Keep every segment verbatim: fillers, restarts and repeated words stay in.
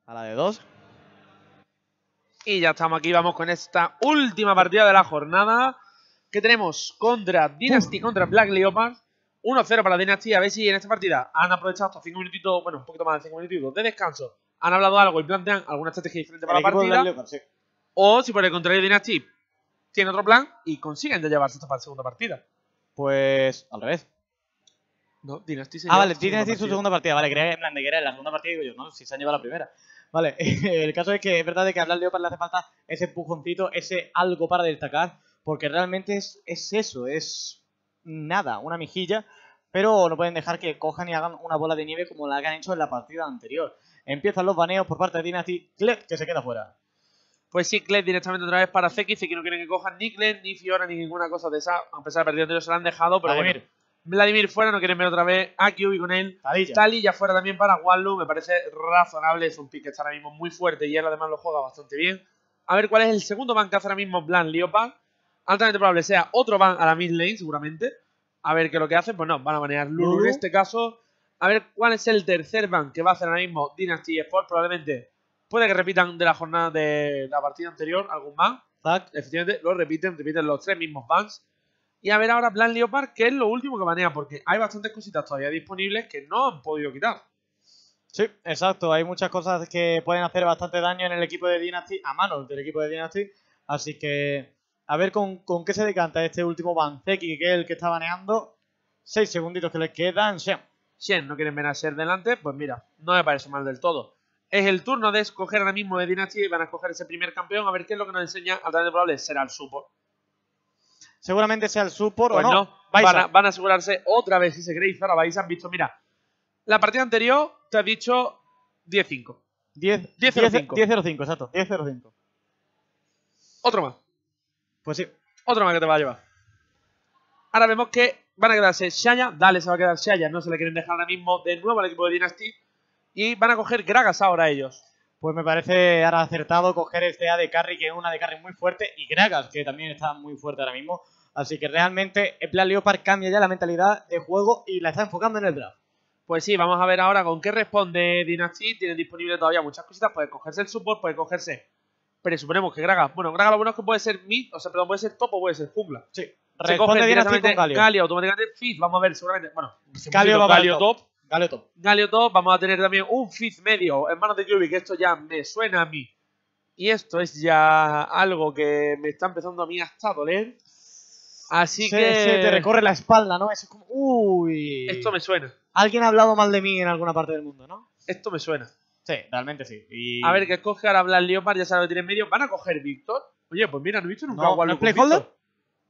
A la de dos. Y ya estamos aquí, vamos con esta última partida de la jornada que tenemos contra Dynasty, contra Black Leopard. uno cero para Dynasty. A ver si en esta partida han aprovechado estos cinco minutitos, bueno, un poquito más de cinco minutitos de descanso. Han hablado algo y plantean alguna estrategia diferente para El la equipo de partida. Black Leopard, sí. O si por el contrario Dynasty tiene otro plan y consiguen de llevarse esta para la segunda partida. Pues al revés. No, Dynasty se Ah, lleva vale, su tiene segunda que decir su partida. segunda partida. Vale, creía que en plan de que era en la segunda partida, digo yo, no, si se han llevado la primera. Vale, el caso es que es verdad de que a Black Leopard le hace falta ese empujoncito, ese algo para destacar, porque realmente es, es eso, es nada, una mejilla, pero no pueden dejar que cojan y hagan una bola de nieve como la que han hecho en la partida anterior. Empiezan los baneos por parte de Dynasty, Kled, que se queda fuera. Pues sí, Kled directamente otra vez para Zeki, que no quieren que cojan ni Kled, ni Fiora, ni ninguna cosa de esa. A pesar de la partida anterior se la han dejado, pero Vladimir. bueno. Vladimir fuera, no quieren ver otra vez a Kyuubi con él. Taliyah. Taliyah fuera también para Wallu, me parece razonable. Es un pick que está ahora mismo muy fuerte y él además lo juega bastante bien. A ver cuál es el segundo ban que hace ahora mismo Black Leopard. Altamente probable sea otro ban a la mid lane, seguramente. A ver qué es lo que hacen. Pues no, van a banear Lulu, Lulu. en este caso. A ver cuál es el tercer ban que va a hacer ahora mismo Dynasty Sport. Probablemente puede que repitan de la jornada de la partida anterior algún ban. Zack. Efectivamente, lo repiten, repiten los tres mismos bans. Y a ver ahora Black Leopard, que es lo último que banea, porque hay bastantes cositas todavía disponibles que no han podido quitar. Sí, exacto. Hay muchas cosas que pueden hacer bastante daño en el equipo de Dynasty, a manos del equipo de Dynasty. Así que a ver con, con qué se decanta este último ban. Zeki, que es el que está baneando. Seis segunditos que les quedan. Shen. Shen no quieren ver a Ser delante, pues mira, no me parece mal del todo. Es el turno de escoger ahora mismo de Dynasty y van a escoger ese primer campeón. A ver qué es lo que nos enseña. Altamente probable será el support. Seguramente sea el support Pues o no. no, Baiza. van a, van a asegurarse otra vez ese Grace. Ahora vais, han visto, mira, la partida anterior te has dicho diez cinco. diez diez cero cinco. diez cero cinco, exacto. diez cero cinco. Otro más. Pues sí. Otro más que te va a llevar. Ahora vemos que van a quedarse Xayah. Dale, se va a quedar Xayah. No se le quieren dejar ahora mismo de nuevo al equipo de Dynasty. Y van a coger Gragas ahora ellos. Pues me parece ahora acertado coger este A D Carry, que es una A D Carry muy fuerte, y Gragas, que también está muy fuerte ahora mismo. Así que realmente el Black Leopard cambia ya la mentalidad de juego y la está enfocando en el draft. Pues sí, vamos a ver ahora con qué responde Dynasty. Tienen disponible todavía muchas cositas. Puede cogerse el support, puede cogerse... Presuponemos que Gragas... Bueno, Gragas lo bueno es que puede ser mid, o sea, perdón, puede ser top o puede ser jungla. Sí. Se Responde coge Dynasty directamente con Galio. Galio, automáticamente Fizz. Vamos a ver, seguramente... Bueno, Galio va para el Galio top. top. Galio top. Galio top. Vamos a tener también un Fizz medio en manos de Kyuubi, que esto ya me suena a mí. Y esto es ya algo que me está empezando a mí hasta a doler. Así se, que... se te recorre la espalda, ¿no? Es como... Uy. Esto me suena. Alguien ha hablado mal de mí en alguna parte del mundo, ¿no? Esto me suena. Sí, realmente sí. Y... A ver, que escoge ahora Black Leopard, ya sabe lo que tiene en medio. ¿Van a coger Víctor? Oye, pues mira, no he visto nunca No, a Wallu ¿no es con playholder? Víctor.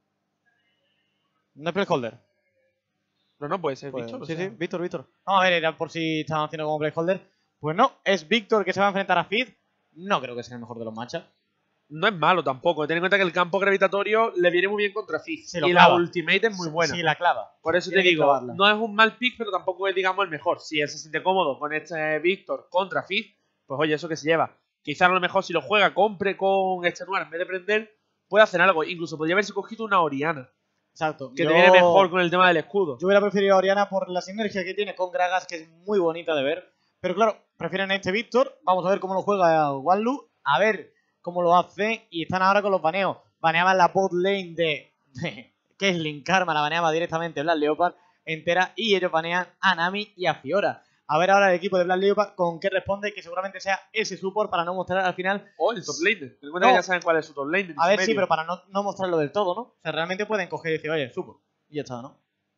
No es playholder. No, no puede ser Pues, Víctor. o sí, sea. sí, Víctor, Víctor. Vamos a ver, era por si estaban haciendo como playholder. Pues no, es Víctor que se va a enfrentar a Fizz. No creo que sea el mejor de los matchups. No es malo tampoco. Ten en cuenta que el campo gravitatorio le viene muy bien contra Fizz. Sí, lo y clava. la ultimate es muy buena. Sí, la clava. Por eso te Tiene que digo, clavarla. no es un mal pick, pero tampoco es, digamos, el mejor. Si él se siente cómodo con este Víctor contra Fizz, pues oye, eso que se lleva. Quizás a lo mejor si lo juega, compre con extenuar en vez de prender, puede hacer algo. Incluso podría haberse cogido una Oriana, Exacto. que Yo- te viene mejor con el tema del escudo. Yo hubiera preferido a Oriana por la sinergia que tiene con Gragas, que es muy bonita de ver. Pero claro, prefieren a este Víctor. Vamos a ver cómo lo juega Wallu. A ver cómo lo hace. Y están ahora con los baneos. Baneaban la bot lane de, de Caitlyn Karma. La baneaba directamente Black Leopard entera. Y ellos banean a Nami y a Fiora. A ver ahora el equipo de Black Leopard con qué responde. Que seguramente sea ese support para no mostrar al final. O el top laner. Ten en cuenta No. que ya saben cuál es su top laner. A ver, sí, pero para no, no mostrarlo del todo, ¿no? O sea, realmente pueden coger y decir, oye, support. Y ya está, ¿no?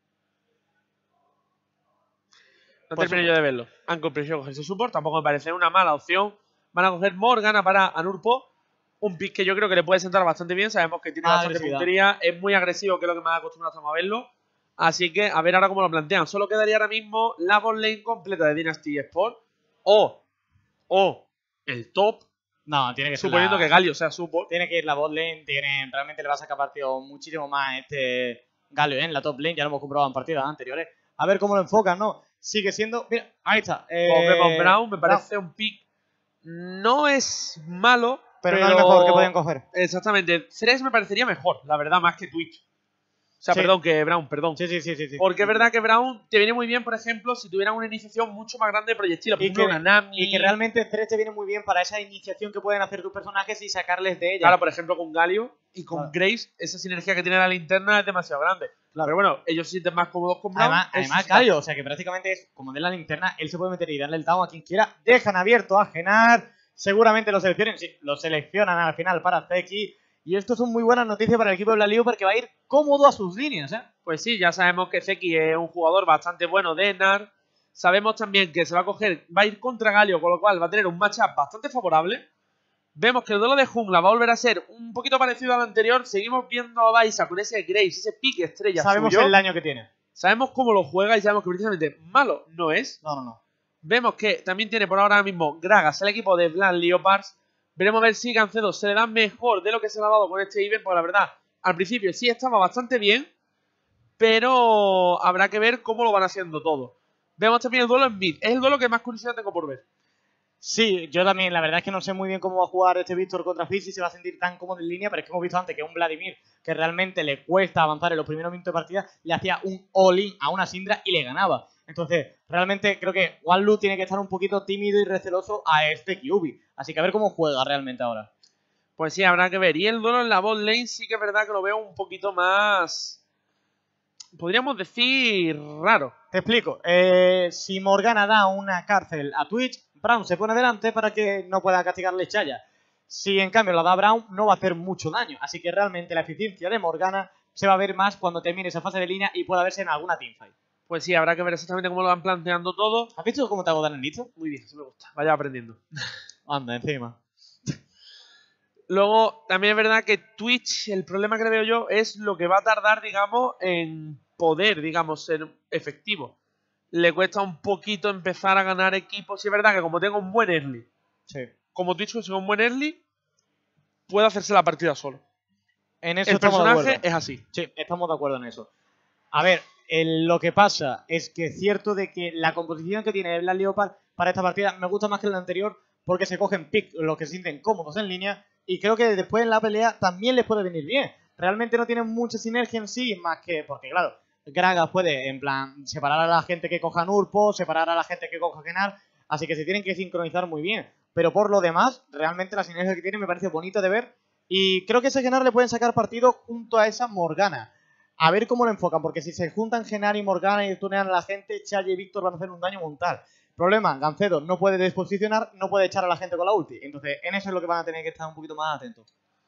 No Pues termino yo de verlo. Han preferido coger su support, tampoco me parece una mala opción. Van a coger Morgana para Anurpo. Un pick que yo creo que le puede sentar bastante bien. Sabemos que tiene Ah, bastante agresividad. puntería. Es muy agresivo, que es lo que me ha acostumbrado a verlo. Así que a ver ahora cómo lo plantean. Solo quedaría ahora mismo la bot lane completa de Dynasty Sport. O, o el top. No, tiene que ser Suponiendo la- que Galio sea support. Tiene que ir la bot lane, tiene, realmente le va a sacar partido muchísimo más a este Galio en la top lane, ya lo hemos comprobado en partidas anteriores. A ver cómo lo enfocan, ¿no? Sigue siendo... Mira, ahí está. Eh, O vemos Brown, me parece un pick. No es malo, pero, pero no es el mejor que podían coger. Exactamente. Thresh me parecería mejor, la verdad, más que Twitch. O sea, Sí. perdón, que Brown, perdón. Sí, sí, sí, sí, sí. Porque es verdad que Brown te viene muy bien, por ejemplo, si tuvieran una iniciación mucho más grande de proyectil. Por Y ejemplo, que- una Nami. Y que realmente Thresh te viene muy bien para esa iniciación que pueden hacer tus personajes y sacarles de ella. Claro, por ejemplo, con Galio y con Claro. Grace, esa sinergia que tiene la linterna es demasiado grande. Claro. Pero bueno, ellos se sienten más cómodos con Brown. Además, eso además está. Galio, o sea que prácticamente es como de la linterna, él se puede meter y darle el down a quien quiera. Dejan abierto a Genar, seguramente lo seleccionen, sí, lo seleccionan al final para Zeki. Y esto son muy buenas noticias para el equipo de Black Leopard que va a ir cómodo a sus líneas, ¿eh? Pues sí, ya sabemos que Zeki es un jugador bastante bueno de Enar. Sabemos también que se va a coger, va a ir contra Galio, con lo cual va a tener un matchup bastante favorable. Vemos que el duelo de jungla va a volver a ser un poquito parecido al anterior. Seguimos viendo a Baisa con ese Grace, ese pique estrella Sabemos suyo. el daño que tiene. Sabemos cómo lo juega y sabemos que precisamente malo no es. No, no, no. Vemos que también tiene por ahora mismo Gragas, el equipo de Black Leopards. Veremos a ver si Gancedo se le da mejor de lo que se le ha dado con este event, porque la verdad, al principio sí estaba bastante bien, pero habrá que ver cómo lo van haciendo todo. Vemos también el duelo en mid. Es el duelo que más curiosidad tengo por ver. Sí, yo también, la verdad es que no sé muy bien cómo va a jugar este Víctor contra Fizz, si se va a sentir tan cómodo en línea, pero es que hemos visto antes que un Vladimir, que realmente le cuesta avanzar en los primeros minutos de partida, le hacía un all-in a una Syndra y le ganaba. Entonces, realmente creo que Wanlu tiene que estar un poquito tímido y receloso a este Kyuubi. Así que a ver cómo juega realmente ahora. Pues sí, habrá que ver. Y el duelo en la bot lane sí que es verdad que lo veo un poquito más... podríamos decir raro. Te explico. Eh, si Morgana da una cárcel a Twitch, Brown se pone delante para que no pueda castigarle Chaya. Si en cambio la da Brown, no va a hacer mucho daño. Así que realmente la eficiencia de Morgana se va a ver más cuando termine esa fase de línea y pueda verse en alguna teamfight. Pues sí, habrá que ver exactamente cómo lo van planteando todo. ¿Has visto cómo te hago dar en listo? Muy bien, eso me gusta. Vaya aprendiendo. Anda, encima. Luego, también es verdad que Twitch, el problema que le veo yo es lo que va a tardar, digamos, en poder, digamos, ser efectivo. Le cuesta un poquito empezar a ganar equipos. Y es verdad que como tengo un buen early, Sí. como Twitch consigue un buen early, puede hacerse la partida solo. En eso El estamos de personaje acuerdo. es así. Sí, estamos de acuerdo en eso. A ver, el- lo que pasa es que es cierto de que la composición que tiene Black Leopard para esta partida me gusta más que la anterior porque se cogen pick los que se sienten cómodos en línea y creo que después en la pelea también les puede venir bien. Realmente no tienen mucha sinergia en sí, más que porque claro, Gragas puede en plan separar a la gente que coja Nurpo, separar a la gente que coja Genar, así que se tienen que sincronizar muy bien. Pero por lo demás, realmente la sinergia que tiene me parece bonita de ver y creo que ese Genar le pueden sacar partido junto a esa Morgana. A ver cómo lo enfocan, porque si se juntan Genar y Morgana y tunean a la gente, Chaya y Víctor van a hacer un daño mortal. Problema, Gancedo no puede desposicionar, no puede echar a la gente con la ulti. Entonces, en eso es lo que van a tener que estar un poquito más atentos.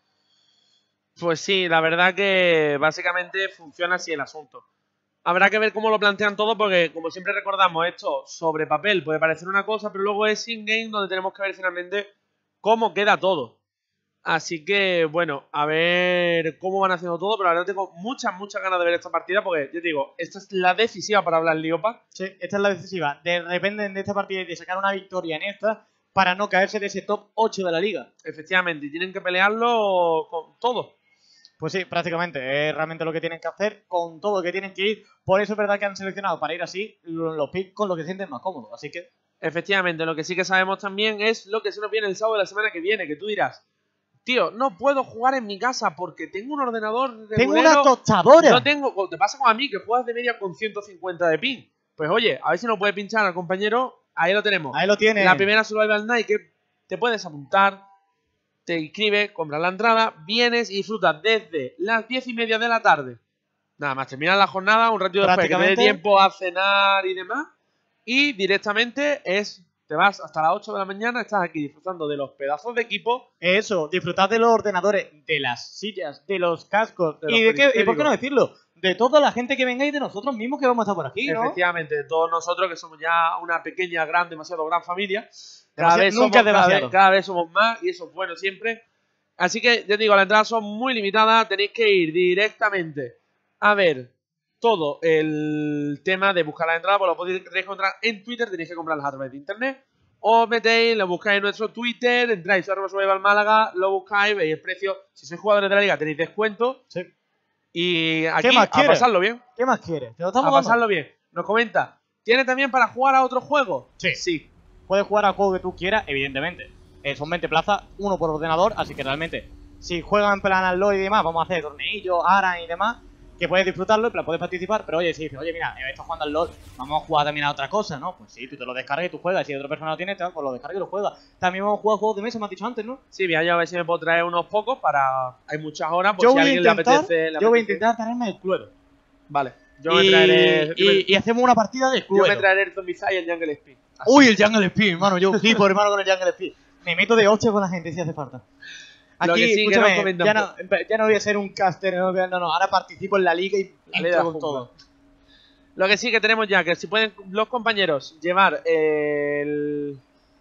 Pues sí, la verdad que básicamente funciona así el asunto. Habrá que ver cómo lo plantean todo porque, como siempre recordamos, esto sobre papel puede parecer una cosa, pero luego es in-game donde tenemos que ver finalmente cómo queda todo. Así que, bueno, a ver cómo van haciendo todo, pero la verdad tengo muchas, muchas ganas de ver esta partida porque, yo te digo, esta es la decisiva para hablar Leopard. Sí, esta es la decisiva. De, dependen de esta partida y de sacar una victoria en esta para no caerse de ese top ocho de la liga. Efectivamente, y tienen que pelearlo con todo. Pues sí, prácticamente. Es realmente lo que tienen que hacer con todo lo que tienen que ir. Por eso es verdad que han seleccionado para ir así los picks con los que se sienten más cómodos. Así que... Efectivamente, lo que sí que sabemos también es lo que se nos viene el sábado de la semana que viene, que tú dirás, tío, no puedo jugar en mi casa porque tengo un ordenador regulero. ¡Tengo una tostadora! No tengo, te pasa como a mí, que juegas de media con ciento cincuenta de ping. Pues oye, a ver si nos puede pinchar al compañero. Ahí lo tenemos. Ahí lo tienes. La primera Survival Night que te puedes apuntar, te inscribes, compras la entrada, vienes y disfrutas desde las diez y media de la tarde. Nada más, terminas la jornada, un ratito después que te dé Prácticamente. tiempo a cenar y demás. Y directamente es, te vas hasta las ocho de la mañana, estás aquí disfrutando de los pedazos de equipo. Eso, disfrutad de los ordenadores, de las sillas, de los cascos De y los de qué, y por qué periféricos. no decirlo, de toda la gente que venga y de nosotros mismos que vamos a estar por aquí, ¿no? Efectivamente, de todos nosotros que somos ya una pequeña, gran, demasiado gran familia. Cada Demasi- vez, nunca somos, es demasiado. Cada, vez, cada vez somos más y eso es bueno siempre. Así que, ya digo, las entradas son muy limitadas. Tenéis que ir directamente a ver todo el tema de buscar las entradas. Pues lo podéis encontrar en Twitter. Tenéis que comprarlas a través de internet. Os metéis, lo buscáis en nuestro Twitter. Entráis a arroba Survival Málaga, lo buscáis, veis el precio. Si sois jugadores de la liga tenéis descuento. Sí. Y aquí más a quieres? pasarlo bien. ¿Qué más quieres? Te lo A estamos dando. pasarlo bien. Nos comenta, ¿tiene también para jugar a otro juego? Sí. Sí. Puedes jugar al juego que tú quieras, evidentemente. Eh, son veinte plazas, uno por ordenador, así que realmente, si juegan en plan al LoL y demás, vamos a hacer torneillos, Aran y demás. que puedes disfrutarlo, en plan, puedes participar, pero oye, si dices, oye, mira, estás jugando al LoL, vamos a jugar también a otra cosa, ¿no? Pues sí, tú te lo descargas y tú juegas, si otra persona lo tiene, pues lo descargas y lo juegas. También vamos a jugar juegos de mesa, me has dicho antes, ¿no? Sí, voy a ver si me puedo traer unos pocos para... Hay muchas horas, por yo si voy a alguien a intentar, le apetece... Le Yo voy a apetece. intentar traerme el Cluedo. Vale. Yo y, me traeré... yo me- y, y hacemos una partida de Yo Cluedo. me traeré el Zombicide y el Jungle Speed. Así. Uy, el Jungle Speed, hermano, yo flipo, hermano, con el Jungle Speed. Me meto de hostia con la gente si hace falta. Lo Aquí, que sí, que escúchame, nos comentan ya, no, ya no voy a ser un caster, no, no, no, ahora participo en la liga y La liga entro con junta. todo. Lo que sí que tenemos ya, que si pueden los compañeros llevar el...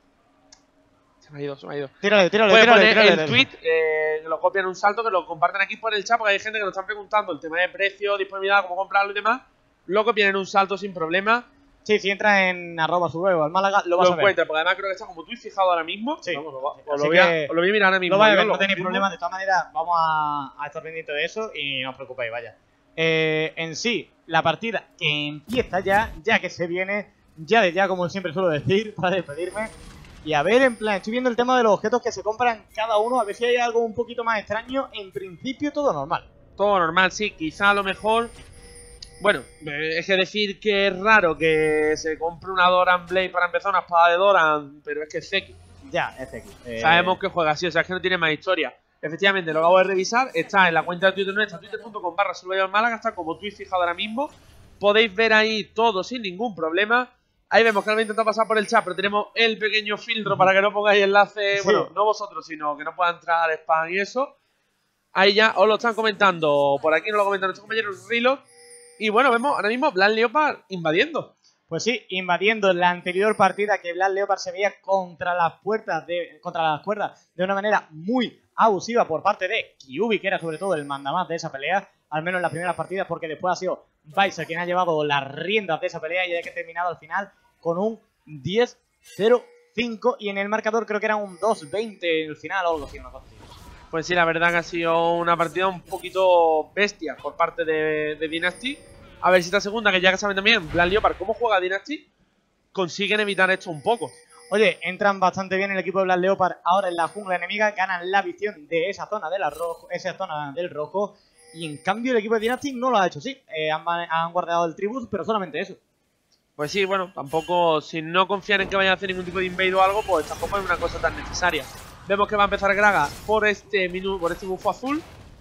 Se me ha ido, se me ha ido. Tírale, tírale, Pueden tírale, poner tírale, el tweet, eh, que lo copian un salto, que lo comparten aquí por el chat, porque hay gente que nos están preguntando el tema de precio, disponibilidad, cómo comprarlo y demás. Lo copian en un salto sin problema. Sí, si entras en arroba su huevo al Málaga, lo Lo vas a ver. encuentras, porque además creo que está como tú y fijado ahora mismo. Sí. Vamos, lo, va- os Así lo voy a, que os lo voy a mirar ahora mismo. Lo vais a yo ver, lo no tenéis confirmo. problemas. De todas maneras, vamos a, a estar pendientes de eso y no os preocupéis, vaya. Eh, en sí, la partida que empieza ya, ya que se viene, ya de ya, como siempre suelo decir, para despedirme. Y a ver, en plan, estoy viendo el tema de los objetos que se compran cada uno, a ver si hay algo un poquito más extraño. En principio, todo normal. Todo normal, sí, quizá a lo mejor... Bueno, eh, es que decir que es raro que se compre una Doran Blade para empezar una espada de Doran, pero es que es Zeki. Ya, es X. Eh, Sabemos que juega así, o sea, es que no tiene más historia. Efectivamente, lo acabo de revisar, está en la cuenta de Twitter nuestra, twitter punto com barra Survival Málaga, está como tweet fijado ahora mismo. Podéis ver ahí todo sin ningún problema. Ahí vemos que no me he intentado pasar por el chat, pero tenemos el pequeño filtro para que no pongáis enlace, Sí. bueno, no vosotros, sino que no pueda entrar spam y eso. Ahí ya os lo están comentando, por aquí nos lo comentan nuestros compañeros Reload. Y bueno, vemos ahora mismo Black Leopard invadiendo. Pues sí, invadiendo la anterior partida que Black Leopard se veía contra las puertas de, contra las cuerdas de una manera muy abusiva por parte de Kyubi, que era sobre todo el mandamás de esa pelea, al menos en las primeras partidas, porque después ha sido Baiza quien ha llevado las riendas de esa pelea y hay que ha terminado al final con un diez cero cinco y en el marcador creo que era un dos veinte en el final o algo así, una cosa así. Pues sí, la verdad que ha sido una partida un poquito bestia por parte de, de Dynasty. A ver si esta segunda, que ya que saben también, Black Leopard, cómo juega Dynasty, consiguen evitar esto un poco. Oye, entran bastante bien el equipo de Black Leopard ahora en la jungla enemiga, ganan la visión de esa zona, de la rojo, esa zona del rojo, y en cambio el equipo de Dynasty no lo ha hecho, sí, eh, han, han guardado el tribus, pero solamente eso. Pues sí, bueno, tampoco, si no confían en que vayan a hacer ningún tipo de invade o algo, pues tampoco es una cosa tan necesaria. Vemos que va a empezar Graga por este minu, por este bufo azul.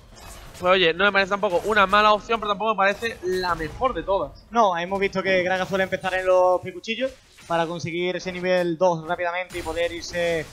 Pues oye, no me parece tampoco una mala opción, pero tampoco me parece la mejor de todas. No, hemos visto que Graga suele empezar en los picuchillos para conseguir ese nivel dos rápidamente y poder irse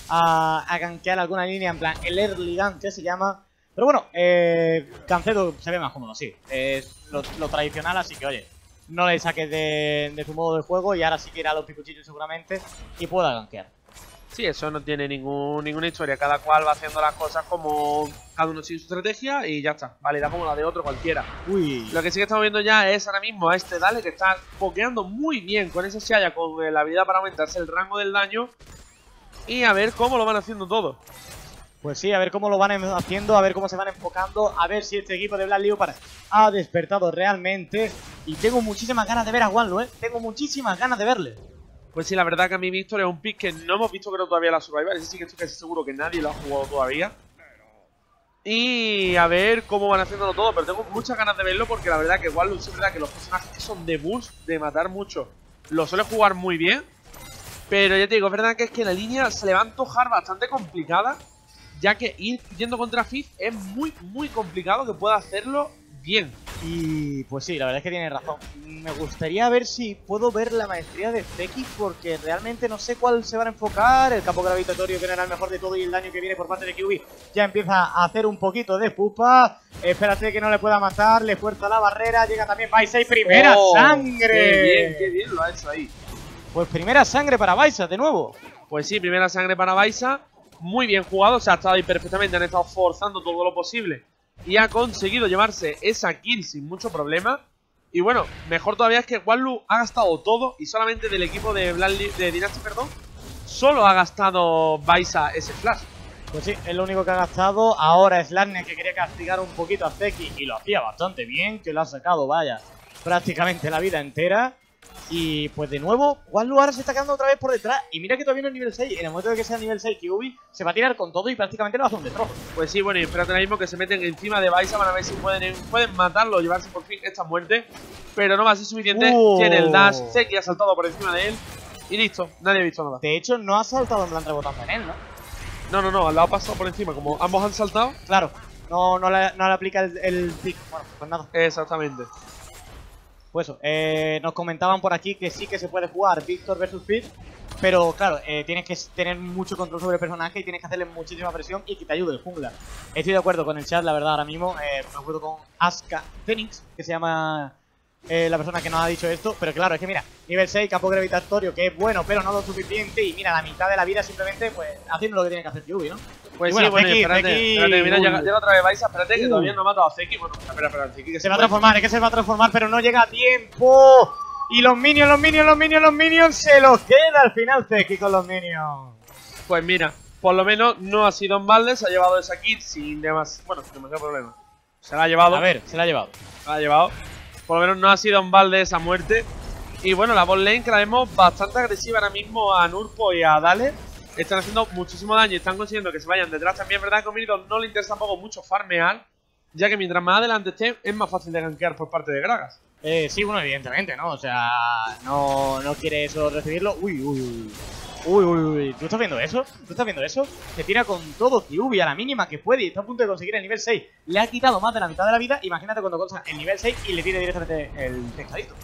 a, a gankear alguna línea, en plan el early gank que se llama. Pero bueno, eh, Cancedo se ve más cómodo, sí, es lo, lo tradicional, así que oye, no le saques de, de tu modo de juego y ahora sí que irá a los picuchillos seguramente y pueda gankear. Sí, eso no tiene ningún, ninguna historia. Cada cual va haciendo las cosas como cada uno sigue su estrategia y ya está. Válida como la de otro cualquiera. Uy. Lo que sí que estamos viendo ya es ahora mismo a este Dale que está pokeando muy bien con ese Xayah, con la habilidad para aumentarse el rango del daño. Y a ver cómo lo van haciendo todo. Pues sí, a ver cómo lo van haciendo, a ver cómo se van enfocando, a ver si este equipo de Black Leopard ha despertado realmente. Y tengo muchísimas ganas de ver a Wanlu, ¿eh? Tengo muchísimas ganas de verle. Pues sí, la verdad que a mí Víctor es un pick que no hemos visto creo todavía la Survivor. Ese sí que estoy casi seguro que nadie lo ha jugado todavía. Y a ver cómo van haciéndolo todo. Pero tengo muchas ganas de verlo porque la verdad que Wanlu es verdad que los personajes que son de burst, de matar mucho, lo suele jugar muy bien. Pero ya te digo, es verdad que es que la línea se le va a antojar bastante complicada, ya que ir yendo contra Fizz es muy, muy complicado que pueda hacerlo bien. Y pues sí, la verdad es que tiene razón. Me gustaría ver si puedo ver la maestría de Zeki, porque realmente no sé cuál se van a enfocar. El campo gravitatorio que no era el mejor de todo y el daño que viene por parte de Kyubi ya empieza a hacer un poquito de pupa. Espérate que no le pueda matar, le fuerza la barrera, llega también Baiza y primera Oh, sangre. ¡Qué bien, qué bien lo ha hecho ahí! Pues primera sangre para Baiza de nuevo. Pues sí, primera sangre para Baiza. Muy bien jugado, se ha estado ahí perfectamente, han estado forzando todo lo posible y ha conseguido llevarse esa kill sin mucho problema. Y bueno, mejor todavía es que Wanlu ha gastado todo y solamente del equipo de, Black de Dynasty, perdón, solo ha gastado Baiza ese flash. Pues sí, es lo único que ha gastado. Ahora es Larne que quería castigar un poquito a Zeki y lo hacía bastante bien, que lo ha sacado, vaya, prácticamente la vida entera. Y pues de nuevo, Wallu ahora se está quedando otra vez por detrás. Y mira que todavía no es nivel seis. En el momento de que sea nivel seis, Kyuubi se va a tirar con todo y prácticamente lo hace un destrozo. Pues sí, bueno, y espérate ahora mismo que se meten encima de Baiza. Van a ver si pueden, pueden matarlo, llevarse por fin esta muerte. Pero no va a ser suficiente. Uh. Tiene el dash, Zeki ha saltado por encima de él. Y listo, nadie ha visto nada. De hecho, no ha saltado en plan rebotando en él, ¿no? No, no, no, al lado ha pasado por encima. Como ambos han saltado. Claro, no, no, le, no le aplica el, el pick. Bueno, pues nada. Exactamente. Pues eso, eh, nos comentaban por aquí que sí que se puede jugar Víctor versus Pit, pero claro, eh, tienes que tener mucho control sobre el personaje y tienes que hacerle muchísima presión y que te ayude el jungla. Estoy de acuerdo con el chat, la verdad, ahora mismo, eh, me acuerdo con Aska Phoenix, que se llama eh, la persona que nos ha dicho esto, pero claro, es que mira, nivel seis, campo gravitatorio, que es bueno, pero no lo suficiente, y mira, la mitad de la vida simplemente, pues, haciendo lo que tiene que hacer Kyuubi, ¿no? Pues bueno, sí, bueno, Zeki, espérate, Zeki, espérate, mira, uh. llega, llega otra vez Baiza, espérate que Uh. todavía no ha matado a Zeki. Bueno, espera, espera, Zeki que Se va a puede- transformar, es que se va a transformar, pero no llega a tiempo. Y los minions, los minions, los minions, los minions, se los queda al final Zeki con los minions. Pues mira, por lo menos no ha sido en balde, se ha llevado esa kit sin demas, bueno, sin demasiado problema. Se la ha llevado, A ver, se la ha llevado. se la ha llevado. Por lo menos no ha sido en balde esa muerte. Y bueno, la bot lane que la vemos bastante agresiva ahora mismo a Nurpo y a Dale. Están haciendo muchísimo daño y están consiguiendo que se vayan detrás. También es verdad que a Omnido no le interesa tampoco mucho farmear, ya que mientras más adelante esté, es más fácil de gankear por parte de Gragas. Eh, sí, bueno, evidentemente, ¿no? O sea, no, no quiere eso recibirlo. Uy, uy, uy. Uy, uy, uy. ¿Tú estás viendo eso? ¿Tú estás viendo eso? Se tira con todo Kyuubi a la mínima que puede y está a punto de conseguir el nivel seis. Le ha quitado más de la mitad de la vida. Imagínate cuando consiga el nivel seis y le tire directamente el pescadito.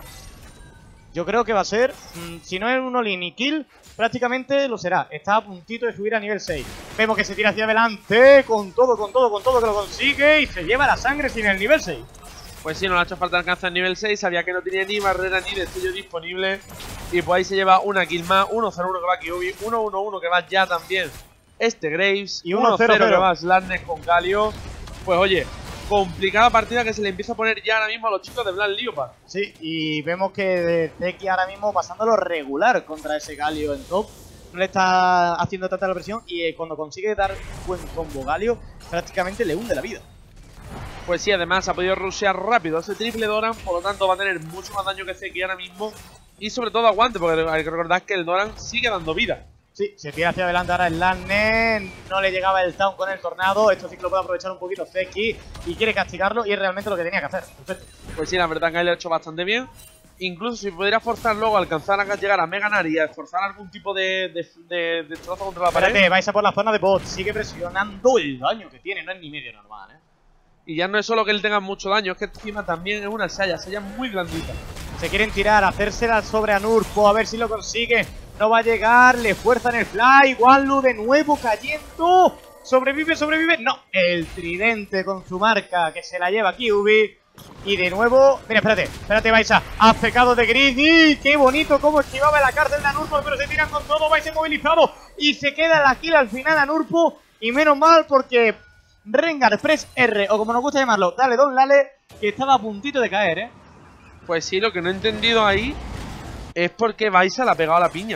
Yo creo que va a ser, mmm, si no es un all-in y kill, prácticamente lo será. Está a puntito de subir a nivel seis. Vemos que se tira hacia adelante, con todo, con todo, con todo que lo consigue y se lleva la sangre sin el nivel seis. Pues sí, no le ha hecho falta alcanzar el nivel seis, sabía que no tenía ni barrera ni destello disponible. Y pues ahí se lleva una kill más, uno cero uno que va Kyuubi, uno uno uno que va ya también este Graves, y uno uno cero cero que cero va Slarnes con Galio. Pues oye, complicada partida que se le empieza a poner ya ahora mismo a los chicos de Black Leopard. Sí, y vemos que Zeki ahora mismo pasándolo regular contra ese Galio en top. No le está haciendo tanta la presión y eh, cuando consigue dar un buen combo Galio, prácticamente le hunde la vida. Pues sí, además ha podido rushear rápido ese triple Doran, por lo tanto va a tener mucho más daño que Zeki ahora mismo. Y sobre todo aguante, porque hay que recordar que el Doran sigue dando vida. Sí, se tira hacia adelante ahora el Landne, no le llegaba el Town con el Tornado, esto sí que lo puede aprovechar un poquito Zeki y quiere castigarlo y es realmente lo que tenía que hacer. Perfecto. Pues sí, la verdad que él lo ha hecho bastante bien. Incluso si pudiera forzar luego a alcanzar a llegar a Mega Nari y a esforzar algún tipo de, de, de, de trozo contra la pared. Espérate, vais a por la zona de bot, sigue presionando el daño que tiene, no es ni medio normal, eh. Y ya no es solo que él tenga mucho daño, es que encima también es una Saya, Saya muy blandita. Se quieren tirar, hacérsela sobre a Nurpo, a ver si lo consigue. No va a llegar, le fuerzan el fly. Wallu de nuevo cayendo. Sobrevive, sobrevive. No, el tridente con su marca que se la lleva Kyuubi. Y de nuevo, mira, espérate, espérate, Baiza. Ha pecado de Grizzly. Qué bonito cómo esquivaba la cárcel de Anurpo, pero se tiran con todo. Baiza movilizado. Y se queda la kill al final Anurpo. Y menos mal porque Rengar Press R, o como nos gusta llamarlo, dale Don Lale, que estaba a puntito de caer, eh. Pues sí, lo que no he entendido ahí es por qué Baiza le ha pegado la piña.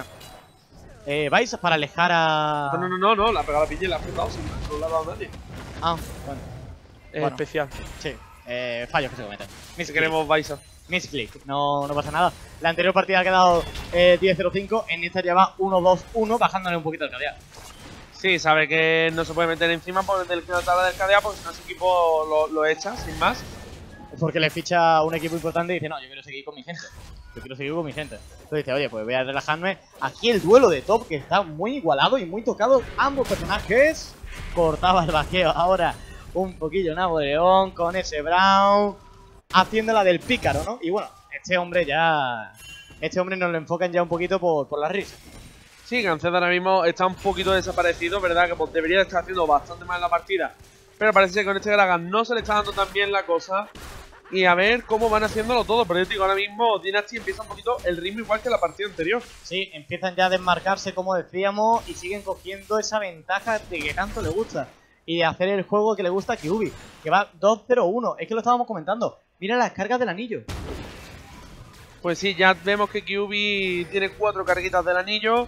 Eh, Baiza para alejar a... No, no, no, no, no, le ha pegado la piña y le ha apretado sin no le ha dado a nadie. Ah, bueno. Es Bueno. especial. Sí, eh, fallos que se cometen. Si queremos Baiza. Misclick, no, no pasa nada. La anterior partida ha quedado eh, diez cero cinco, en esta ya va uno dos uno, bajándole un poquito el cadeado. Sí, sabe que no se puede meter encima por meter el que no tabla del cadea, porque si no ese equipo lo, lo echa, sin más. Porque le ficha un equipo importante y dice, no, yo quiero seguir con mi gente. Yo quiero seguir con mi gente. Entonces dice, oye, pues voy a relajarme. Aquí el duelo de top que está muy igualado y muy tocado. Ambos personajes. Cortaba el vaqueo ahora un poquillo Napoleón con ese Brown. Haciéndola del pícaro, ¿no? Y bueno, este hombre ya... Este hombre nos lo enfocan ya un poquito por, por la risa. Sí, Gancedo ahora mismo está un poquito desaparecido, ¿verdad? Que pues, debería estar haciendo bastante mal la partida. Pero parece que con este Gragas no se le está dando tan bien la cosa. Y a ver cómo van haciéndolo todo. Pero yo te digo, ahora mismo Dynasty empieza un poquito el ritmo igual que la partida anterior. Sí, empiezan ya a desmarcarse, como decíamos, y siguen cogiendo esa ventaja de que tanto le gusta. Y de hacer el juego que le gusta a Kyuubi, que va dos cero uno. Es que lo estábamos comentando. Mira las cargas del anillo. Pues sí, ya vemos que Kyuubi tiene cuatro carguitas del anillo.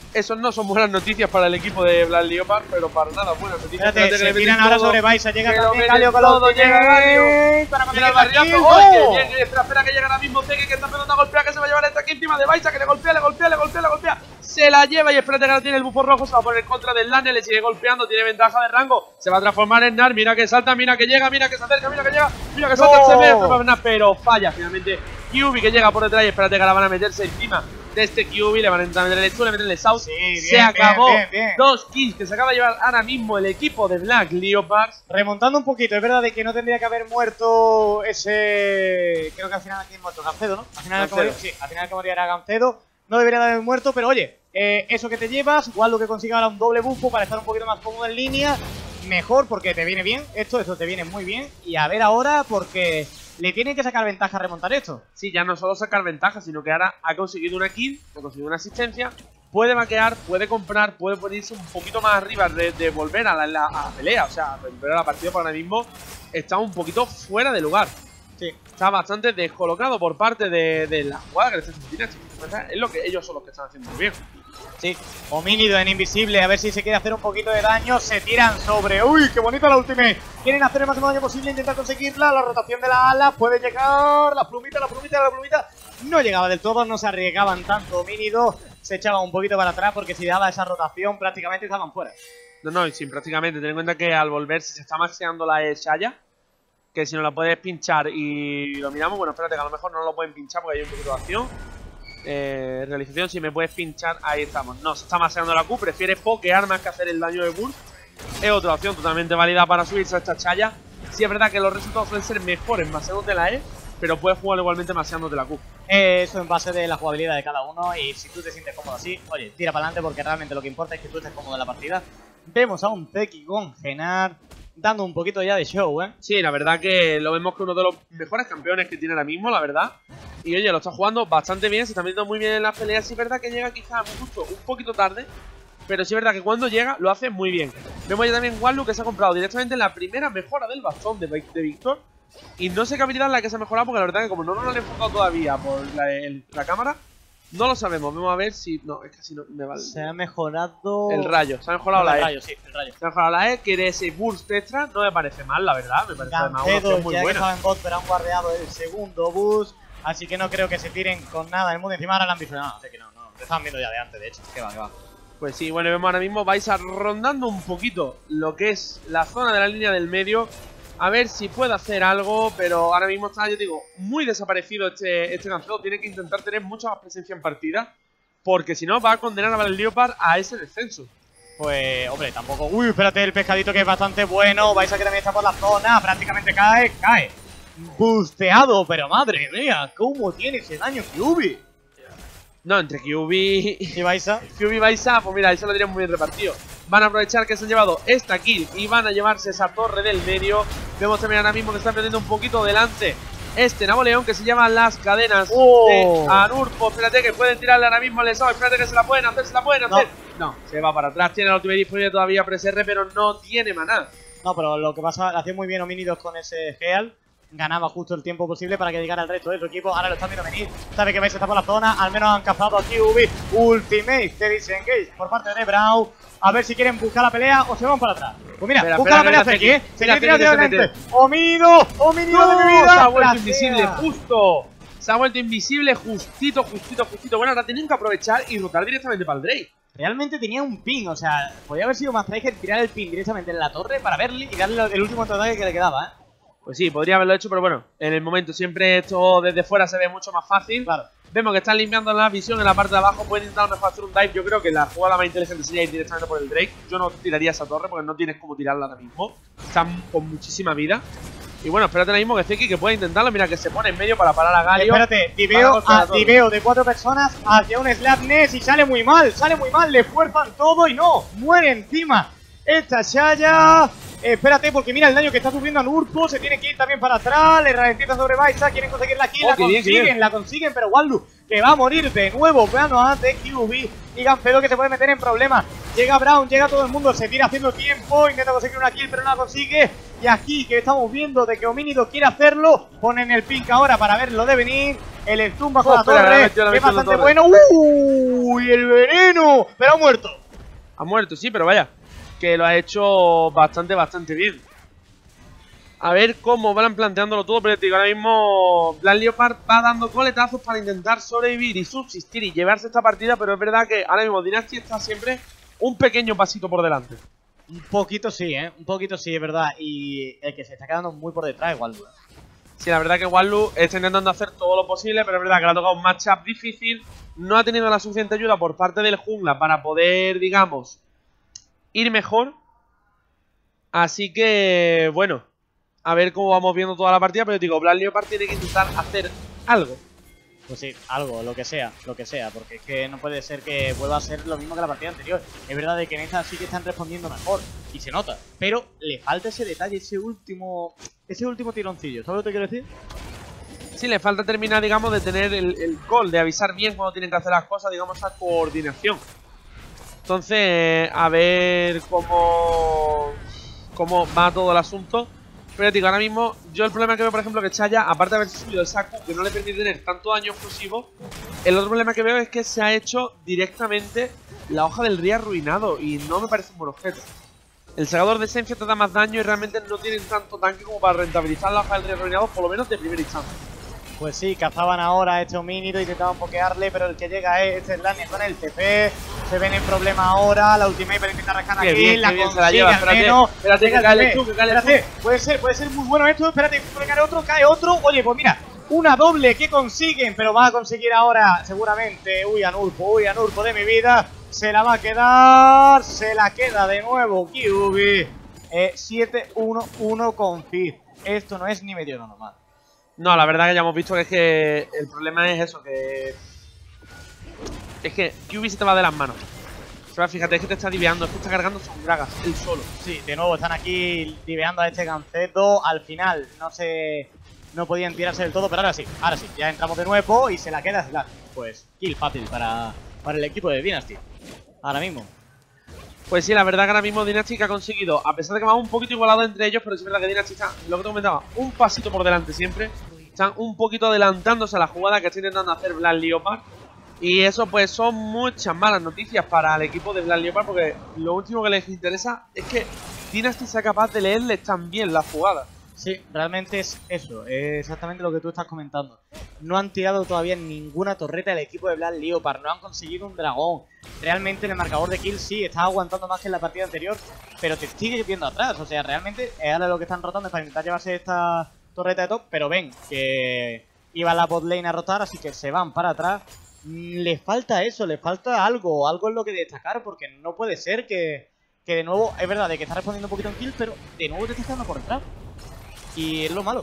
Eso no son buenas noticias para el equipo de Black Leopard, pero para nada buenas noticias. Espérate, se tiran ahora sobre Baiza, llega que también lo Galio con todo, los llega Galio. para conseguir Mira, la kill. Barriazo, ¡Oh! ¡oh! que llegue, espera, espera que llegue ahora mismo Zeki, que está empezando a golpear, que se va a llevar esta aquí encima de Baiza, que le golpea, le golpea, le golpea, le golpea. Se la lleva y espérate que ahora tiene el bufo rojo, se va a poner en contra del Lane, le sigue golpeando, tiene ventaja de rango, se va a transformar en Nar, mira que salta, mira que llega, mira que se acerca, mira que llega, mira que salta, ¡No! se ve, pero falla finalmente. Kyubi que llega por detrás y espérate que ahora van a meterse encima de este Kyubi, le van a entrar a meterle tú, le meterle South. Sí, bien, se acabó. bien, bien, bien. Dos kills que se acaba de llevar ahora mismo el equipo de Black Leopards. Remontando un poquito, es verdad de que no tendría que haber muerto ese... Creo que al final aquí ha muerto Gancedo, ¿no? Al final el que moría, sí, al final el que moría era Gancedo. No debería de haber muerto, pero oye, eh, eso que te llevas, igual lo que consiga ahora un doble bufo para estar un poquito más cómodo en línea. Mejor porque te viene bien, esto, esto te viene muy bien. Y a ver ahora porque le tienen que sacar ventaja a remontar esto. Sí, ya no solo sacar ventaja, sino que ahora ha conseguido una kill, ha conseguido una asistencia. Puede vaquear, puede comprar, puede ponerse un poquito más arriba de, de volver a la, la, a la pelea. O sea, volver a la partida, porque ahora mismo está un poquito fuera de lugar. Sí. Está bastante descolocado por parte de, de la jugada que le está haciendo. Es lo que ellos son los que están haciendo muy bien. Sí, homínido en invisible, a ver si se quiere hacer un poquito de daño. Se tiran sobre... ¡Uy, qué bonita la ultimate! Quieren hacer el máximo daño posible, intentar conseguirla. La rotación de la ala puede llegar. La plumita, la plumita, la plumita. No llegaba del todo, no se arriesgaban tanto homínido. Se echaban un poquito para atrás porque si daba esa rotación prácticamente estaban fuera. No, no, y sin prácticamente. Ten en cuenta que al volver, si se está maxeando la E Shaya, que si no la puedes pinchar y lo miramos, bueno, espérate que a lo mejor no lo pueden pinchar porque hay un poquito de acción. Eh, realización, si me puedes pinchar, ahí estamos. No, se está maseando la Q, prefiere pokear más que hacer el daño de burst. Es otra opción totalmente válida para subirse a esta chaya. Sí es verdad que los resultados suelen ser mejores maseándote la E, pero puedes jugar igualmente maseándote la Q. Eh, eso en base de la jugabilidad de cada uno y si tú te sientes cómodo así, oye, tira para adelante porque realmente lo que importa es que tú estés cómodo en la partida. Vemos a un Zeki con Genar dando un poquito ya de show, ¿eh? Sí, la verdad que lo vemos que uno de los mejores campeones que tiene ahora mismo, la verdad. Y oye, lo está jugando bastante bien, se está metiendo muy bien en las peleas. Sí es verdad que llega quizás justo un poquito tarde, pero sí es verdad que cuando llega lo hace muy bien. Vemos ya también Wallu que se ha comprado directamente la primera mejora del bastón de, de Víctor. Y no sé qué habilidad es la que se ha mejorado porque la verdad que como no nos lo han enfocado todavía por la, el, la cámara, no lo sabemos. Vamos a ver si... No, es que si no me vale. Se ha mejorado... El rayo, se ha mejorado no, la el E. rayo, sí, el rayo. Se ha mejorado la E, que de ese burst extra no me parece mal, la verdad. Me parece además una Gancedo, opción muy ya que buena. estaba en bot, pero han guardeado el segundo boost. Así que no creo que se tiren con nada del mundo. Encima ahora la han visto. No, así que no, no. Te estaban viendo ya de antes, de hecho. Que va, que va. Pues sí, bueno, vemos ahora mismo vais a rondando un poquito lo que es la zona de la línea del medio. A ver si puede hacer algo, pero ahora mismo está, yo digo, muy desaparecido este, este Gancedo. Tiene que intentar tener mucha más presencia en partida, porque si no va a condenar a Black Leopard a ese descenso. Pues, hombre, tampoco... Uy, espérate, el pescadito que es bastante bueno. Vais a que también está por la zona. Prácticamente cae, cae. Busteado, pero madre mía, ¿cómo tiene ese daño Kyubi? No, entre Kyubi ¿Y Baiza? Kyubi y Baiza, pues mira, ahí se lo tienen muy bien repartido. Van a aprovechar que se han llevado esta kill y van a llevarse esa torre del medio. Vemos también ahora mismo que está perdiendo un poquito delante este Napoleón que se llama las cadenas oh. de Anurpo. Espérate que pueden tirarle ahora mismo al Lesao. Espérate que se la pueden hacer, se la pueden hacer. No, no se va para atrás. Tiene la ultimate disponible todavía P S R, pero no tiene maná. No, pero lo que pasa, hacía muy bien Homínidos con ese Geal. Ganaba justo el tiempo posible para que llegara el resto de su equipo. Ahora lo están viendo venir. Sabe que vais a estar por la zona. Al menos han cazado a Kyubi. Ultimate de disengage por parte de Brawl. A ver si quieren buscar la pelea o se van para atrás. Pues mira, espera, busca espera, la pelea mira, Zeki, ¿eh? Se quiere tirar Zeki directamente. Homínido, Homínido No, de mi vida. se ha vuelto Trasea. invisible, justo. Se ha vuelto invisible, justito, justito, justito. Bueno, ahora tienen que aprovechar y rotar directamente para el Drake. Realmente tenía un pin, o sea, podía haber sido más tryhard tirar el pin directamente en la torre para verle y darle el último ataque que le quedaba, ¿eh? Pues sí, podría haberlo hecho, pero bueno, en el momento siempre esto desde fuera se ve mucho más fácil. Claro. Vemos que están limpiando la visión en la parte de abajo, pueden intentar mejor hacer un dive. Yo creo que la jugada más inteligente sería ir directamente por el Drake. Yo no tiraría esa torre porque no tienes cómo tirarla ahora mismo. Están con muchísima vida. Y bueno, espérate ahora mismo que Zeki que puede intentarlo. Mira que se pone en medio para parar a Galio. Espérate, diveo, a, diveo de cuatro personas hacia un Slapness y sale muy mal, sale muy mal, le fuerzan todo y no, muere encima. Esta Shaya, eh, espérate porque mira el daño que está sufriendo a Nurpo, se tiene que ir también para atrás, le ralentiza sobre Baiza, quieren conseguir la kill, oh, la bien, consiguen, la consiguen, pero Wallu que va a morir de nuevo, veamos a de Kyubi y Gancedo que se puede meter en problemas. Llega Brown, llega todo el mundo, se tira haciendo tiempo, intenta conseguir una kill pero no la consigue. Y aquí que estamos viendo de que Homínido quiere hacerlo, ponen el pink ahora para verlo de venir. El stun bajo Oh, la espera, torre, la metió, la que es metió la bastante torre. bueno. ¡Uy! El veneno, pero ha muerto. Ha muerto, sí, pero vaya, que lo ha hecho bastante, bastante bien. A ver cómo van planteándolo todo, pero te digo, ahora mismo Black Leopard va dando coletazos para intentar sobrevivir y subsistir y llevarse esta partida, pero es verdad que ahora mismo Dynasty está siempre un pequeño pasito por delante. Un poquito sí, ¿eh? Un poquito sí, es verdad. Y el que se está quedando muy por detrás es Waldo. Sí, la verdad que Wallu está intentando hacer todo lo posible, pero es verdad que le ha tocado un matchup difícil. No ha tenido la suficiente ayuda por parte del jungla para poder, digamos, ir mejor. Así que, bueno, a ver cómo vamos viendo toda la partida. Pero digo, Black Leopard tiene que intentar hacer algo. Pues sí, algo, lo que sea, lo que sea, porque es que no puede ser que vuelva a ser lo mismo que la partida anterior. Es verdad de que en esta sí que están respondiendo mejor, y se nota, pero le falta ese detalle, ese último ese último tironcillo, ¿sabes lo que quiero decir? Sí, le falta terminar, digamos, de tener el, el call, de avisar bien cuando tienen que hacer las cosas, digamos, esa coordinación. Entonces, a ver cómo, cómo va todo el asunto. Pero digo, ahora mismo, yo el problema que veo, por ejemplo, que Chaya, aparte de haber subido el saco, que no le permite tener tanto daño explosivo, el otro problema que veo es que se ha hecho directamente la hoja del río arruinado y no me parece un buen objeto. El segador de esencia te da más daño y realmente no tienen tanto tanque como para rentabilizar la hoja del río arruinado, por lo menos de primera instancia. Pues sí, cazaban ahora a este Homínido, intentaban pokearle, pero el que llega es este Slania con el T P. Se ven en problema ahora, la ultimate para intentar rascar Qué aquí, bien, la qué bien consigue se la lleva, al espérate, menos. espérate que Llega el cae el T P. stun, que cae el Espérate, puede ser, puede ser muy bueno esto, espérate, puede caer otro, cae otro. Oye, pues mira, una doble que consiguen, pero va a conseguir ahora seguramente. Uy, Anulfo, uy, Anulfo de mi vida. Se la va a quedar, se la queda de nuevo Kyuubi. Eh, siete uno uno con Fizz. Esto no es ni medio normal. No, la verdad que ya hemos visto que es que el problema es eso, que... Es que Kyuubi se te va de las manos. Se va, fíjate, es que te está diveando, es que está cargando sus dragas, él solo. Sí, de nuevo están aquí diveando a este Ganceto. Al final no se... no podían tirarse del todo, pero ahora sí, ahora sí. Ya entramos de nuevo y se la queda Slash. Pues kill fácil para, para el equipo de Dynasty. Ahora mismo. Pues sí, la verdad que ahora mismo Dynasty ha conseguido, a pesar de que va un poquito igualado entre ellos, pero es verdad que Dynasty está, lo que te comentaba, un pasito por delante siempre. Están un poquito adelantándose a la jugada que está intentando hacer Black Leopard. Y eso pues son muchas malas noticias para el equipo de Black Leopard, porque lo último que les interesa es que Dynasty sea capaz de leerles también la jugada. Sí, realmente es eso, es exactamente lo que tú estás comentando. No han tirado todavía ninguna torreta el equipo de Black Leopard, no han conseguido un dragón. Realmente en el marcador de kills sí, está aguantando más que en la partida anterior, pero te sigue viendo atrás. O sea, realmente ahora lo que están rotando es para intentar llevarse esta torreta de top, pero ven que iba la bot lane a rotar, así que se van para atrás. Le falta eso, le falta algo, algo es lo que destacar, porque no puede ser que, que de nuevo, es verdad, de que está respondiendo un poquito en kills, pero de nuevo te estás quedando por detrás. Y es lo malo.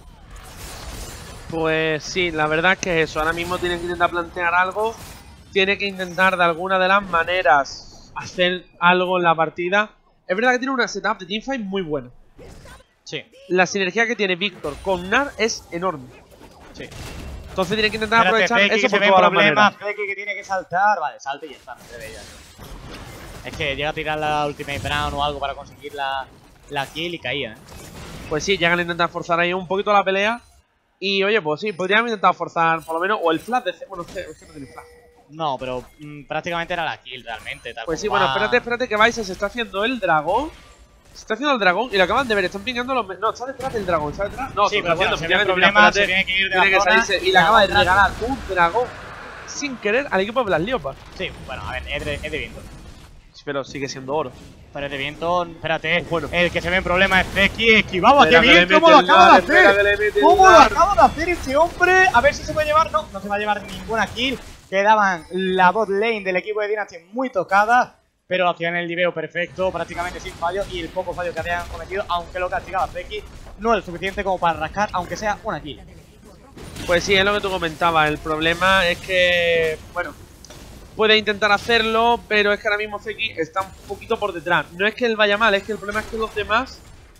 Pues sí, la verdad es que eso, ahora mismo tiene que intentar plantear algo. Tiene que intentar de alguna de las maneras hacer algo en la partida. Es verdad que tiene una setup de teamfight muy buena. Sí. La sinergia que tiene Víctor con Nar es enorme. Sí. Entonces tiene que intentar Espérate, aprovechar Feki, eso que se por ven todas las problemas, maneras. Feki que tiene que saltar. Vale, salte y ya está, no se ve ya. Es que llega a tirar la Ultimate Brown o algo para conseguir la, la kill y caía, ¿eh? Pues sí, llegan a intentar forzar ahí un poquito la pelea. Y oye, pues sí, podrían intentar forzar por lo menos, o el flash de C. Bueno, es que no tiene flash. No, pero mmm, prácticamente era la kill realmente. Tal Pues sí, como bueno, va... espérate, espérate que Vice se está haciendo el dragón. Se está haciendo el dragón y lo acaban de ver, están pingando los... No, está detrás del dragón, está detrás... No, Sí, está pero bueno, haciendo, se ve el efectivamente, problema, mira, se espérate, tiene que ir de tiene la que zona salirse y y le acaba de atrás. regalar un dragón sin querer al equipo de Black Leopard. Sí, bueno, a ver, es de, es de viento. Pero sigue siendo oro. Pero es de viento, espérate. Bueno. El que se ve en problema es Feki, esquivaba, Espera qué que bien, le cómo lo mete el acaba de lar, espera que le hacer. mete el ¿Cómo lo lar. acaba de hacer este hombre? A ver si se puede llevar. No, no se va a llevar ninguna kill. Quedaban la bot lane del equipo de Dynasty muy tocada, pero hacían el diveo perfecto, prácticamente sin fallo. Y el poco fallo que habían cometido, aunque lo castigaba Feki, no es suficiente como para rascar, aunque sea una kill. Pues sí, es lo que tú comentabas. El problema es que, bueno, puede intentar hacerlo, pero es que ahora mismo Feki está un poquito por detrás. No es que él vaya mal, es que el problema es que los demás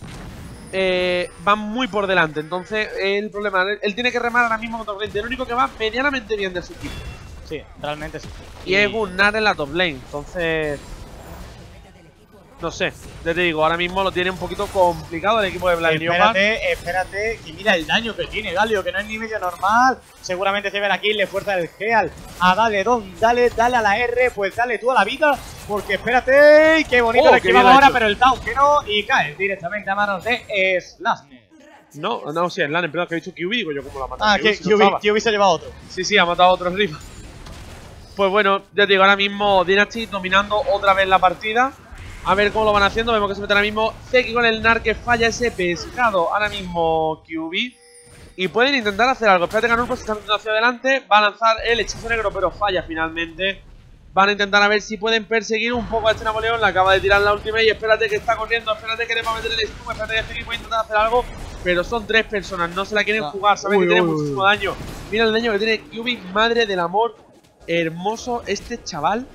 eh, van muy por delante. Entonces, el problema, él, él tiene que remar ahora mismo contra corriente. El único que va medianamente bien de su equipo. Sí, realmente sí. Y, y es un Nar en la top lane. Entonces, no sé, ya te digo, ahora mismo lo tiene un poquito complicado el equipo de Black Leopard. Espérate, espérate, que mira el daño que tiene Galio, que no es ni medio normal. Seguramente se ve aquí, le fuerza el Geal a Dale Don, dale, dale a la R, pues dale tú a la vida, porque espérate, qué bonito Oh, le qué esquivaba bien ahora, hecho. pero el down que no, y cae directamente a manos de Slasner. No, no, sí, es Lanen, perdón, que he dicho Q B, digo yo cómo lo ha matado. Ah, que Q B se ha llevado otro. Sí, sí, ha matado a otro arriba. Pues bueno, ya te digo, ahora mismo Dynasty dominando otra vez la partida. A ver cómo lo van haciendo. Vemos que se mete ahora mismo Zeki con el Nar, que falla ese pescado. Ahora mismo Q B. Y pueden intentar hacer algo. Espérate que Anurpo se está metiendo hacia adelante. Va a lanzar el hechizo negro, pero falla finalmente. Van a intentar a ver si pueden perseguir un poco a este Napoleón. Le acaba de tirar la última y espérate que está corriendo. Espérate que le va a meter el stun. Espérate que Zeki puede intentar hacer algo. Pero son tres personas, no se la quieren jugar. Saben que tiene muchísimo daño. Mira el daño que tiene Q B, madre del amor. Hermoso este chaval.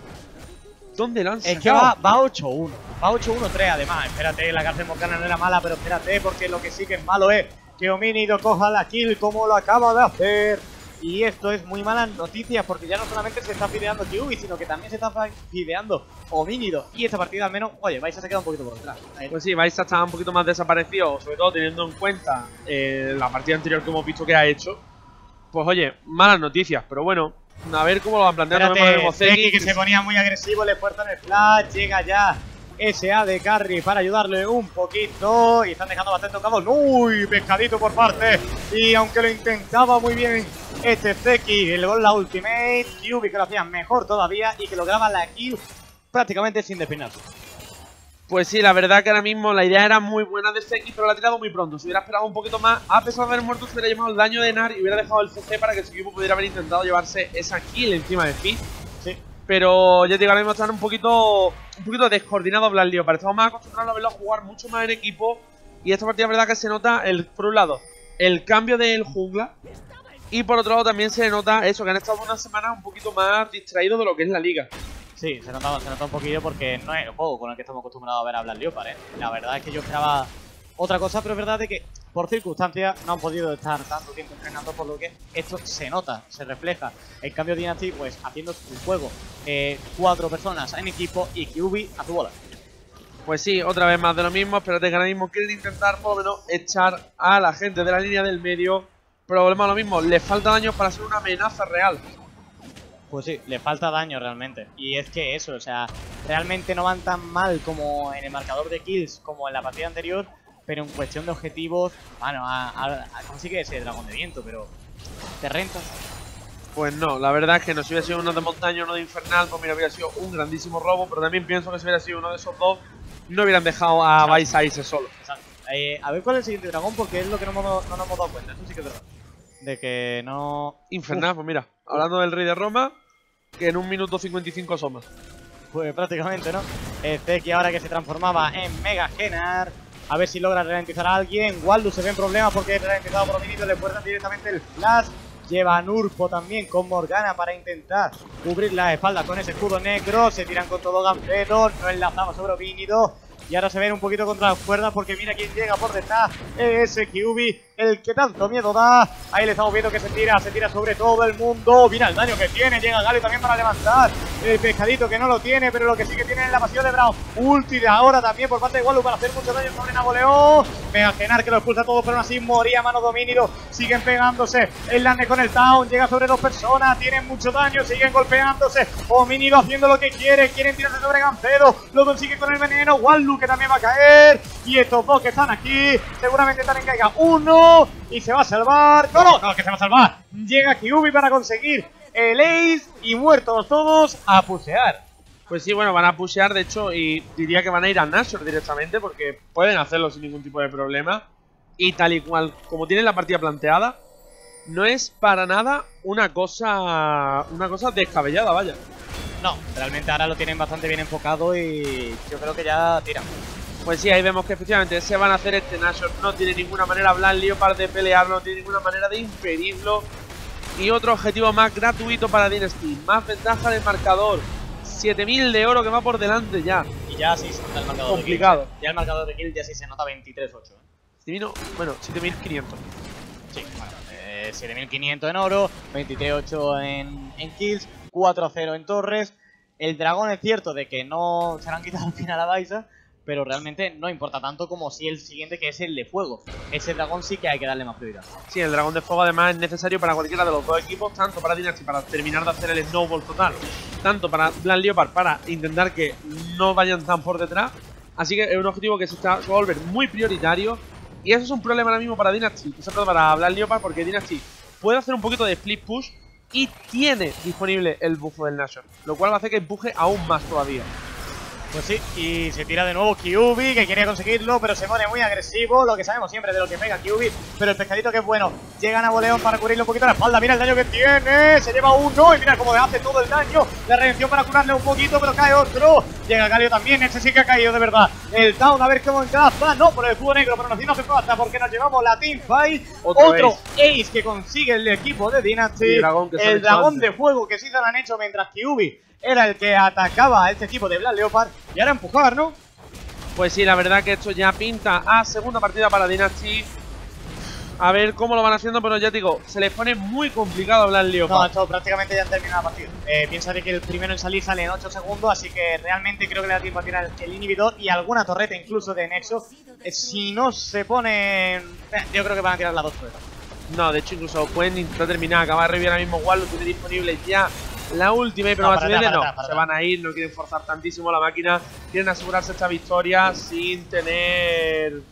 ¿Dónde lo han sacado? Es que va, va ocho uno. Va ocho uno tres además. Espérate, la cárcel Morgana no era mala, pero espérate, porque lo que sí que es malo es que Homínido coja la kill como lo acaba de hacer. Y esto es muy malas noticias, porque ya no solamente se está fideando Q B, sino que también se está fideando Homínido. Y esta partida al menos, oye, Baisa se queda un poquito por detrás. Pues sí, Baisa está un poquito más desaparecido, sobre todo teniendo en cuenta eh, la partida anterior que hemos visto que ha hecho. Pues oye, malas noticias, pero bueno, a ver cómo lo van planteando. Espérate, Zeki, que se ponía muy agresivo, le fuerza en el flash, llega ya ese A de carry para ayudarle un poquito. Y están dejando bastante tocados. Uy, pescadito por parte. Y aunque lo intentaba muy bien este Zeki, el gol la ultimate, Q B que lo hacía mejor todavía y que lograba la kill prácticamente sin despeinarse. Pues sí, la verdad que ahora mismo la idea era muy buena de Zeki, pero la ha tirado muy pronto. Si hubiera esperado un poquito más, a pesar de haber muerto, se hubiera llevado el daño de Nar y hubiera dejado el C C para que su equipo pudiera haber intentado llevarse esa kill encima de Fizz. Sí. Pero ya te digo, ahora mismo están un poquito, un poquito descoordinados Black Leopard. Estamos más acostumbrados a verlo jugar mucho más en equipo. Y esta partida es verdad que se nota, el, por un lado, el cambio del jungla. Y por otro lado también se nota eso, que han estado unas semanas un poquito más distraídos de lo que es la liga. Sí, se nota, se nota un poquillo porque no es el juego con el que estamos acostumbrados a ver a Black Leopard, ¿eh? La verdad es que yo esperaba otra cosa, pero es verdad de que por circunstancias no han podido estar tanto tiempo entrenando, por lo que esto se nota, se refleja. En cambio Dynasty, pues haciendo su juego, eh, cuatro personas en equipo y Q B a su bola. Pues sí, otra vez más de lo mismo. Espérate que ahora mismo quieren intentar por lo menos echar a la gente de la línea del medio. Problema lo mismo, le falta daño para ser una amenaza real. Pues sí, le falta daño realmente. Y es que eso, o sea, realmente no van tan mal como en el marcador de kills como en la partida anterior, pero en cuestión de objetivos, bueno, a, a, a consigue ese dragón de viento, pero ¿te rentas? Pues no, la verdad es que no, si hubiera sido uno de montaña o uno de infernal, pues mira, hubiera sido un grandísimo robo, pero también pienso que si hubiera sido uno de esos dos, no hubieran dejado a Baisa irse solo. Exacto. Eh, a ver cuál es el siguiente dragón, porque es lo que no, hemos, no nos hemos dado cuenta, eso sí que es verdad. De que no... Infernal, Uf. Pues mira, hablando del rey de Roma, que en un minuto cincuenta y cinco asoma. Pues prácticamente, ¿no? Zeki ahora que se transformaba en Mega Genar. A ver si logra ralentizar a alguien. Waldu se ve en problemas porque es ralentizado por Homínido. Le fuerzan directamente el flash. Lleva a Nurpo también con Morgana para intentar cubrir la espalda con ese escudo negro. Se tiran con todo Gampedo. No enlazaba sobre Homínido. Y ahora se ven un poquito contra las cuerdas porque mira quién llega por detrás. Ese Q B, el que tanto miedo da. Ahí le estamos viendo que se tira, se tira sobre todo el mundo. Mira el daño que tiene, llega Galio también para levantar. El pescadito que no lo tiene, pero lo que sí que tiene es la pasión de Brown. Ulti de ahora también por parte de Wallu para hacer mucho daño sobre Napoleón. Mega Genar que lo expulsa todo, pero aún así moría mano Homínido. Siguen pegándose. El Lane con el Town, llega sobre dos personas. Tienen mucho daño, siguen golpeándose. Homínido haciendo lo que quiere. Quieren tirarse sobre Gampedo. Lo consigue con el veneno. Wallu que también va a caer. Y estos dos que están aquí seguramente también caiga uno. Y se va a salvar. No, no, no, que se va a salvar. Llega Q B para conseguir el ace. Y muertos todos a pusear. Pues sí, bueno, van a pushear, de hecho, y diría que van a ir a Nashor directamente porque pueden hacerlo sin ningún tipo de problema. Y tal y cual, como tienen la partida planteada, no es para nada una cosa, una cosa descabellada, vaya. No, realmente ahora lo tienen bastante bien enfocado y yo creo que ya tiran. Pues sí, ahí vemos que efectivamente se van a hacer este Nashor. No tiene ninguna manera Black Leopard de pelear, no tiene ninguna manera de impedirlo. Y otro objetivo más gratuito para Dynasty, más ventaja del marcador. siete mil de oro que va por delante ya. Y ya sí se nota el marcador complicado. de kill. Ya el marcador de kill ya sí se nota veintitrés ocho. ¿eh? Bueno, siete mil quinientos. Sí, bueno, eh, siete mil quinientos en oro, veintitrés ocho en, en kills, cuatro a cero en torres. El dragón es cierto de que no se le han quitado al final a Baisa, pero realmente no importa tanto como si el siguiente, que es el de fuego. Ese dragón sí que hay que darle más prioridad. Sí, el dragón de fuego además es necesario para cualquiera de los dos equipos, tanto para Dynasty para terminar de hacer el snowball total, tanto para Black Leopard para intentar que no vayan tan por detrás. Así que es un objetivo que se está se va a volver muy prioritario. Y eso es un problema ahora mismo para Dynasty, sobre todo para Black Leopard, porque Dynasty puede hacer un poquito de split push y tiene disponible el bufo del Nashor, lo cual va a hacer que empuje aún más todavía. Pues sí, y se tira de nuevo Kyuubi, que quería conseguirlo, pero se pone muy agresivo, lo que sabemos siempre de lo que pega Kyuubi, pero el pescadito que es bueno. Llega Napoleón para cubrirle un poquito la espalda, mira el daño que tiene, se lleva uno y mira cómo le hace todo el daño. La redención para curarle un poquito, pero cae otro. Llega Galio también, ese sí que ha caído de verdad. El down, a ver cómo encaja, no por el escudo negro, pero no hace falta porque nos llevamos la teamfight. Otro, otro ace. ace que consigue el equipo de Dynasty, el dragón, que el dragón de fuego que sí se lo han hecho, mientras Kyuubi era el que atacaba a este equipo de Black Leopard. Y ahora empujar, ¿no? Pues sí, la verdad que esto ya pinta a segunda partida para Dynasty. A ver cómo lo van haciendo, pero ya te digo, se les pone muy complicado a Black Leopard. No, esto prácticamente ya han terminado la partida. Eh, piensa de que el primero en salir sale en ocho segundos, así que realmente creo que le da tiempo a tirar el inhibidor y alguna torreta incluso de Nexo. Eh, si no se ponen... Eh, yo creo que van a tirar las dos torretas. No, de hecho incluso pueden intentar terminar. Acaba de revivir ahora mismo Wallo, tiene disponible ya la última, pero no, básicamente no, atrás, para se atrás. van a ir, no quieren forzar tantísimo la máquina, quieren asegurarse esta victoria sin tener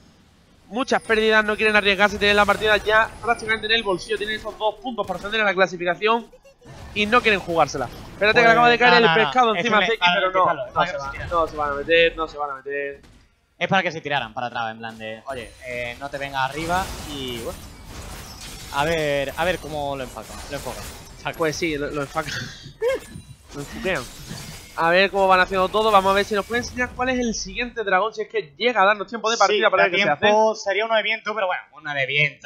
muchas pérdidas, no quieren arriesgarse, tienen la partida ya prácticamente en el bolsillo, tienen esos dos puntos para ascender a la clasificación y no quieren jugársela. Espérate pues, que le acaba de caer no, el no, pescado no. encima de Zeki, pero no, no, no, se va, no se van a meter, no se van a meter. Es para que se tiraran para atrás, en plan de, oye, eh, no te vengas arriba y bueno, a ver, a ver cómo lo enfocan, lo enfocan. Pues sí, lo, lo enfocan. Lo enfoquean. A ver cómo van haciendo todo. Vamos a ver si nos puede enseñar cuál es el siguiente dragón. Si es que llega a darnos tiempo de partida sí, para ver qué se hace. Sería uno de viento, pero bueno, uno de viento.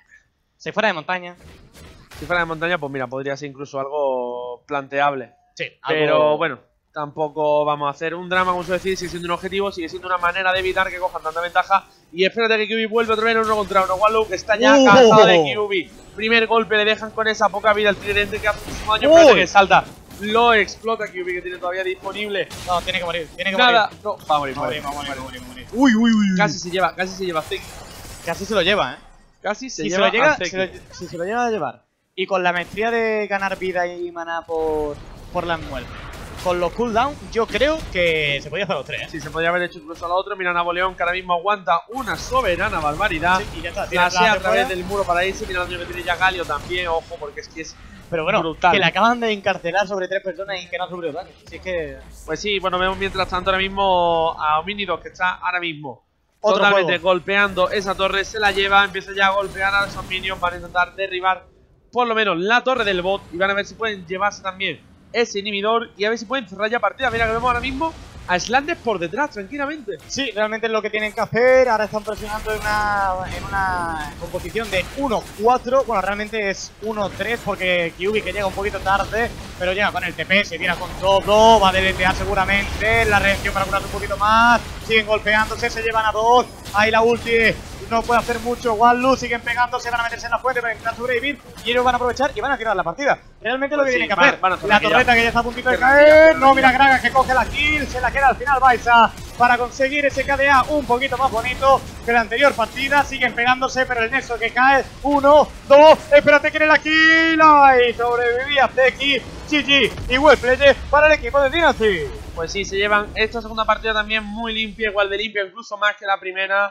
Si fuera de montaña. Si fuera de montaña, pues mira, podría ser incluso algo planteable. Sí, pero algo... bueno, tampoco vamos a hacer un drama, como suele decir, sigue siendo un objetivo, sigue siendo una manera de evitar que cojan tanta ventaja. Y espérate que Kyuubi vuelve otra vez en uno contra uno. Wallow que está ya uh, cansado de Kyuubi. Primer golpe, le dejan con esa poca vida al tridente que hace muchísimo daño. Espérate que salta. Lo explota Kyuubi, que tiene todavía disponible. No, tiene que morir, tiene que Nada. morir. No, va a morir, va a morir, va a morir, va a morir, morir. Uy, uy, uy. Casi se lleva, casi se lleva Zeki. Casi se lo lleva, eh. Casi se si lleva se lo llega, a Zeki. se lo, si se lo llega a llevar. Y con la maestría de ganar vida y maná por, por las muertes. Con los cooldowns, yo creo que se podía hacer los tres, ¿eh? Sí, se podría haber hecho incluso a lo otro. Mira, Napoleón que ahora mismo aguanta una soberana barbaridad. Sí, y ya está. Flashea a través del muro para irse. Mira el daño que tiene ya Galio también. Ojo, porque es que es Pero bueno, brutal. Que le acaban de encarcelar sobre tres personas y que no ha sufrido daño. Así es que... Pues sí, bueno, vemos mientras tanto ahora mismo a Homínidos, que está ahora mismo Otro totalmente juego. golpeando esa torre. Se la lleva, empieza ya a golpear a esos minions. Van a intentar derribar por lo menos la torre del bot. Y van a ver si pueden llevarse también ese inhibidor y a ver si pueden cerrar ya partida. Mira que vemos ahora mismo a Slanders por detrás, tranquilamente. Sí, realmente es lo que tienen que hacer. Ahora están presionando en una, en una composición de uno cuatro. Bueno, realmente es uno tres porque Kyuubi que llega un poquito tarde, pero llega con el T P, se tira con todo. Va a deletear seguramente. La reacción para curarse un poquito más. Siguen golpeándose, se llevan a dos. Ahí la ulti no puede hacer mucho. Wallu siguen pegándose, van a meterse en la fuente para intentar sobrevivir. Y ellos van a aprovechar y van a tirar la partida. Realmente pues lo que sí, tienen que van, hacer. Van la torreta que ya está a puntito de caer. No, mira Gragas que coge la kill. Se la queda al final Baisa para conseguir ese K D A un poquito más bonito que la anterior partida. Siguen pegándose, pero el Nexo que cae. Uno, dos. Espérate que en la kill. Ay, sobrevivía Zeki, G G y well play para el equipo de Dynasty. Pues sí, se llevan esta segunda partida también muy limpia, igual de limpia, incluso más que la primera.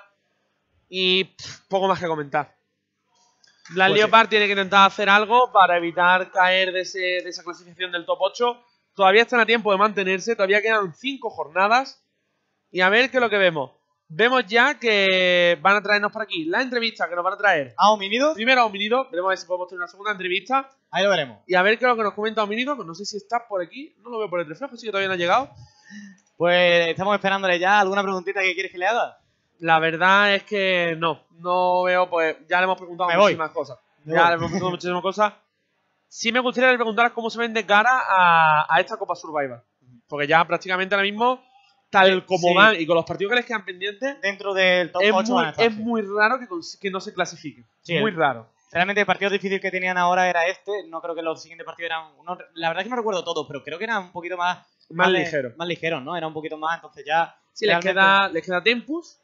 Y pff, poco más que comentar. Black pues Leopard sí. tiene que intentar hacer algo para evitar caer de, ese, de esa clasificación del top ocho. Todavía están a tiempo de mantenerse, todavía quedan cinco jornadas. Y a ver qué es lo que vemos. Vemos ya que van a traernos por aquí la entrevista que nos van a traer a Homínidos. Primero a Homínidos, veremos a ver si podemos tener una segunda entrevista. Ahí lo veremos. Y a ver qué es lo que nos comenta Homínidos, no sé si está por aquí, no lo veo por el reflejo, sí que todavía no ha llegado. Pues estamos esperándole ya. ¿Alguna preguntita que quieres que le haga? La verdad es que no, no veo, pues ya le hemos preguntado me muchísimas voy. cosas. Me ya voy. le hemos preguntado muchísimas cosas. Sí me gustaría le preguntar cómo se ven de cara a, a esta Copa Survivor. Porque ya prácticamente ahora mismo, tal como sí. van y con los partidos que les quedan pendientes, dentro del top es ocho muy, van a estar, es sí. muy raro que, que no se clasifiquen. Sí, muy el, raro. Realmente el partido difícil que tenían ahora era este. No creo que los siguientes partidos eran... No, la verdad es que no recuerdo todos, pero creo que eran un poquito más... Más ligeros. Más ligeros, ¿no? Era un poquito más, entonces ya... Sí, les realmente. queda, les queda Tempus.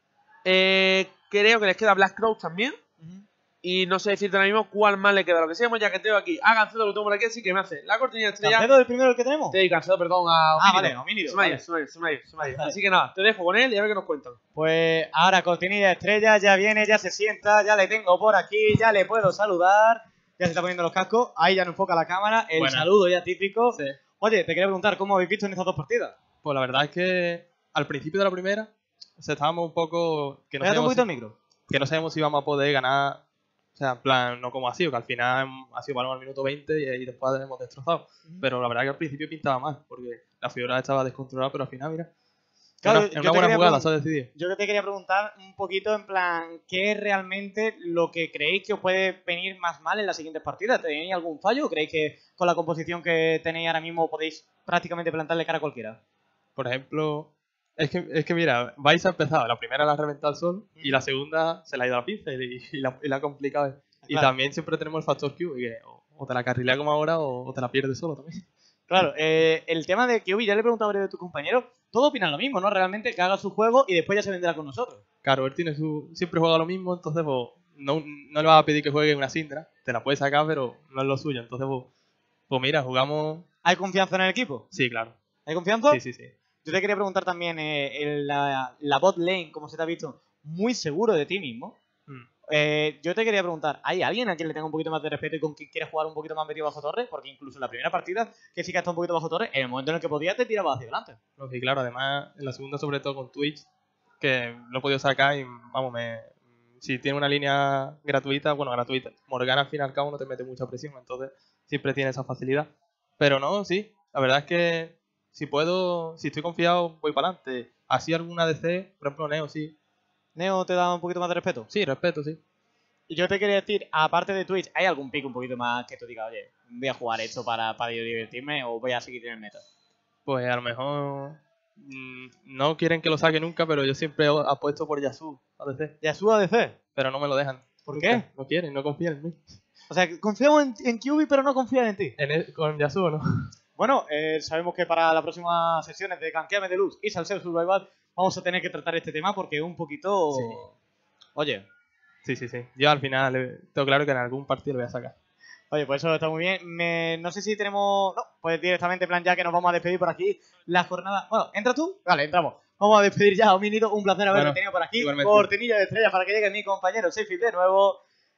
Eh, creo que les queda Black Crow también. Ujú. Y no sé decirte ahora mismo cuál más le queda. Lo que sí, ya que tengo aquí a Gancedo, lo tengo por aquí, así que me hace la cortinilla estrella. ¿Cancedo el primero el que tenemos? Te Gancedo, perdón, a Ah, Homínido. vale, Homínido, Se me ha ido, vale. se me ha ido, se me ha ido, se me ha ido. Vale, vale. Así que nada, te dejo con él y a ver qué nos cuentan. Pues ahora cortinilla estrella, ya viene, ya se sienta, ya le tengo por aquí, ya le puedo saludar. Ya se está poniendo los cascos, ahí ya no enfoca la cámara, el Buenas. saludo ya típico. Sí. Oye, te quería preguntar, ¿cómo habéis visto en estas dos partidas? Pues la verdad es que al principio de la primera o sea, estábamos un poco que no, Pégate un sabíamos poquito si, el micro. que no sabíamos si íbamos a poder ganar, o sea, en plan, no como ha sido, que al final ha sido balón al minuto veinte y, y después hemos destrozado. Pero la verdad que al principio pintaba mal, porque la figura estaba descontrolada, pero al final, mira, Claro, una, yo es una te buena quería jugada, pregun- se ha decidido. Yo que te quería preguntar un poquito en plan, ¿qué es realmente lo que creéis que os puede venir más mal en las siguientes partidas? ¿Tenéis algún fallo o creéis que con la composición que tenéis ahora mismo podéis prácticamente plantarle cara a cualquiera? Por ejemplo, es que, es que mira, Vais ha empezado, la primera la ha reventado al sol y la segunda se la ha ido a la pinza y, y la, y la ha complicado. Y Claro. también siempre tenemos el factor Q, y que o, o te la carrilea como ahora o, o te la pierdes solo también. Claro, eh, el tema de Kyubi, ya le he preguntado a varios de tus compañeros, todos opinan lo mismo, ¿no? Realmente que haga su juego y después ya se vendrá con nosotros. Claro, él tiene su, siempre juega lo mismo, entonces pues, no, no le vas a pedir que juegue una Syndra, te la puedes sacar, pero no es lo suyo. Entonces, pues, pues mira, jugamos. ¿Hay confianza en el equipo? Sí, claro. ¿Hay confianza? Sí, sí, sí. Yo te quería preguntar también, eh, en la, la bot lane, como se te ha visto, muy seguro de ti mismo. Mm. Eh, yo te quería preguntar, ¿hay alguien a quien le tenga un poquito más de respeto y con quien quiera jugar un poquito más metido bajo torre? Porque incluso en la primera partida, que sí que está un poquito bajo torre, en el momento en el que podías te tiraba hacia adelante. No, sí, claro, además en la segunda sobre todo con Twitch, que lo he podido sacar y vamos, me, si tiene una línea gratuita, bueno, gratuita, Morgana al fin y al cabo no te mete mucha presión, entonces siempre tiene esa facilidad. Pero no, sí, la verdad es que si puedo, si estoy confiado, voy para adelante. Así alguna D C, por ejemplo Neo, sí. ¿Neo te da un poquito más de respeto? Sí, respeto, sí. Y yo te quería decir, aparte de Twitch, ¿hay algún pick un poquito más que tú digas, oye, voy a jugar esto para, para yo divertirme o voy a seguir en el meta? Pues a lo mejor mm, no quieren que lo saque nunca, pero yo siempre he apuesto por Yasuo a D C, ¿Yasuo A D C? pero no me lo dejan. ¿Por Nunca. qué? No quieren, no confían en mí. O sea, confiamos en, en Kyubi, pero no confían en ti. En el- con Yasuo no. Bueno, eh, sabemos que para las próximas sesiones de Canqueame de Luz y Salseo Survival vamos a tener que tratar este tema porque es un poquito... Sí. Oye, Sí, sí, sí. Yo al final eh, tengo claro que en algún partido lo voy a sacar. oye, pues eso está muy bien. Me- no sé si tenemos... No, pues directamente en plan ya que nos vamos a despedir por aquí. La jornada... Bueno, ¿entras tú? Vale, entramos. Vamos a despedir ya a Homínido. Un placer haberlo Bueno, tenido por aquí. igualmente. Cortinilla de estrellas para que llegue mi compañero Seifi de nuevo.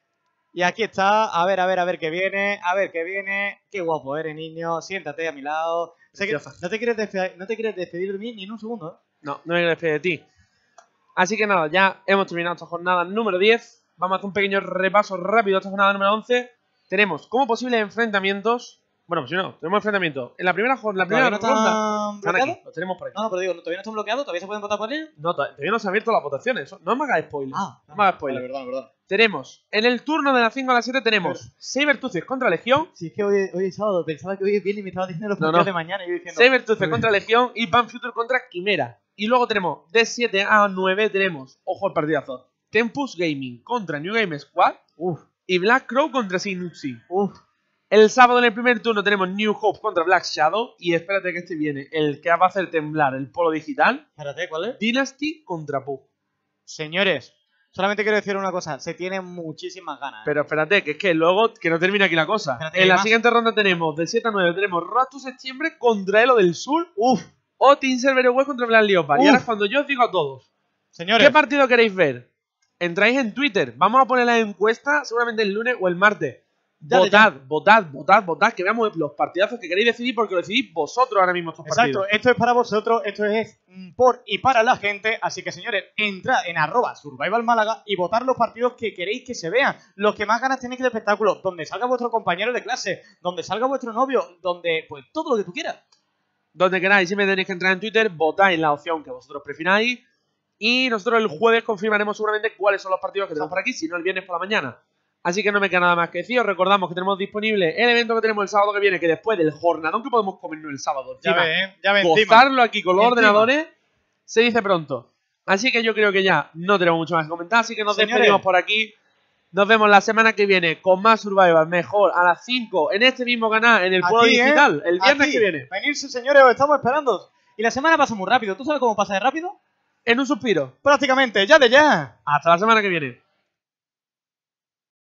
Y aquí está. A ver, a ver, a ver qué viene. A ver qué viene. Qué guapo eres, niño. Siéntate a mi lado. Sé que no te quieres despedir, no te quieres despedir de mí ni en un segundo, ¿eh? No, no me quiero despedir de ti. Así que nada, ya hemos terminado esta jornada número diez. Vamos a hacer un pequeño repaso rápido a esta jornada número once. Tenemos como posibles enfrentamientos. Bueno, pues si no, tenemos enfrentamientos. En la primera jornada, la primera ¿Todavía no ronda. están Están bloqueados? aquí, los tenemos por aquí. No, no, pero digo, ¿todavía no están bloqueados? ¿Todavía se pueden votar por ellos? No, todavía no se han abierto las votaciones. Eso- No me hagas spoilers. Ah, no me hagas spoilers. Vale, perdón, perdón. Tenemos en el turno de las cinco a las siete tenemos Sabertooth contra Legión. Si es que hoy, hoy es sábado, pensaba que hoy es viernes y me estaba diciendo los No, partidos no. de mañana y yo diciendo... Sabertooth contra Legión y Pan Future contra Quimera. Y luego tenemos de siete a nueve tenemos, ojo al partidazo, Tempus Gaming contra New Game Squad Uf, y Black Crow contra Sinuxi. uf. El sábado en el primer turno tenemos New Hope contra Black Shadow. Y espérate que este viene, el que va a hacer temblar el polo digital, Espérate, ¿cuál es? Dynasty contra Pu. Señores, solamente quiero decir una cosa. Se tiene muchísimas ganas. ¿eh? Pero espérate, que es que luego, que no termina aquí la cosa. Espérate, En ¿hay la más? siguiente ronda tenemos, de siete a nueve, tenemos Road to Septiembre contra Elo del Sur. Uf. O Team Server West contra Black Leopard. Y Uf. ahora es cuando yo os digo a todos, Señores, ¿qué partido queréis ver? Entráis en Twitter. Vamos a poner la encuesta seguramente el lunes o el martes. Dale, votad, votad, votad, votad, que veamos los partidazos que queréis decidir porque lo decidís vosotros ahora mismo estos exacto, partidos. esto es para vosotros, esto es mm, por y para la gente, así que señores, entrad en arroba Survival Málaga y votar los partidos que queréis que se vean, los que más ganas tenéis de espectáculo, donde salga vuestro compañero de clase, donde salga vuestro novio, donde, pues, todo lo que tú quieras. Donde queráis, siempre tenéis que entrar en Twitter, votáis la opción que vosotros prefiráis y nosotros el jueves confirmaremos seguramente cuáles son los partidos que tenemos por aquí, si no el viernes por la mañana. Así que no me queda nada más que decir. Os recordamos que tenemos disponible el evento que tenemos el sábado que viene, que después del jornadón que podemos comernos el sábado, Ya encima, ves, ¿eh? Ya ves, encima. gozarlo aquí con los Encima. ordenadores, se dice pronto. Así que yo creo que ya no tenemos mucho más que comentar, así que nos Señores. despedimos por aquí. Nos vemos la semana que viene con más Survival, mejor, a las cinco, en este mismo canal, en el Pueblo Aquí, ¿eh? Digital, el viernes Aquí. que viene. Venirse, señores, os estamos esperando. Y la semana pasa muy rápido. ¿Tú sabes cómo pasa de rápido? En un suspiro. Prácticamente, ya de ya. Hasta la semana que viene.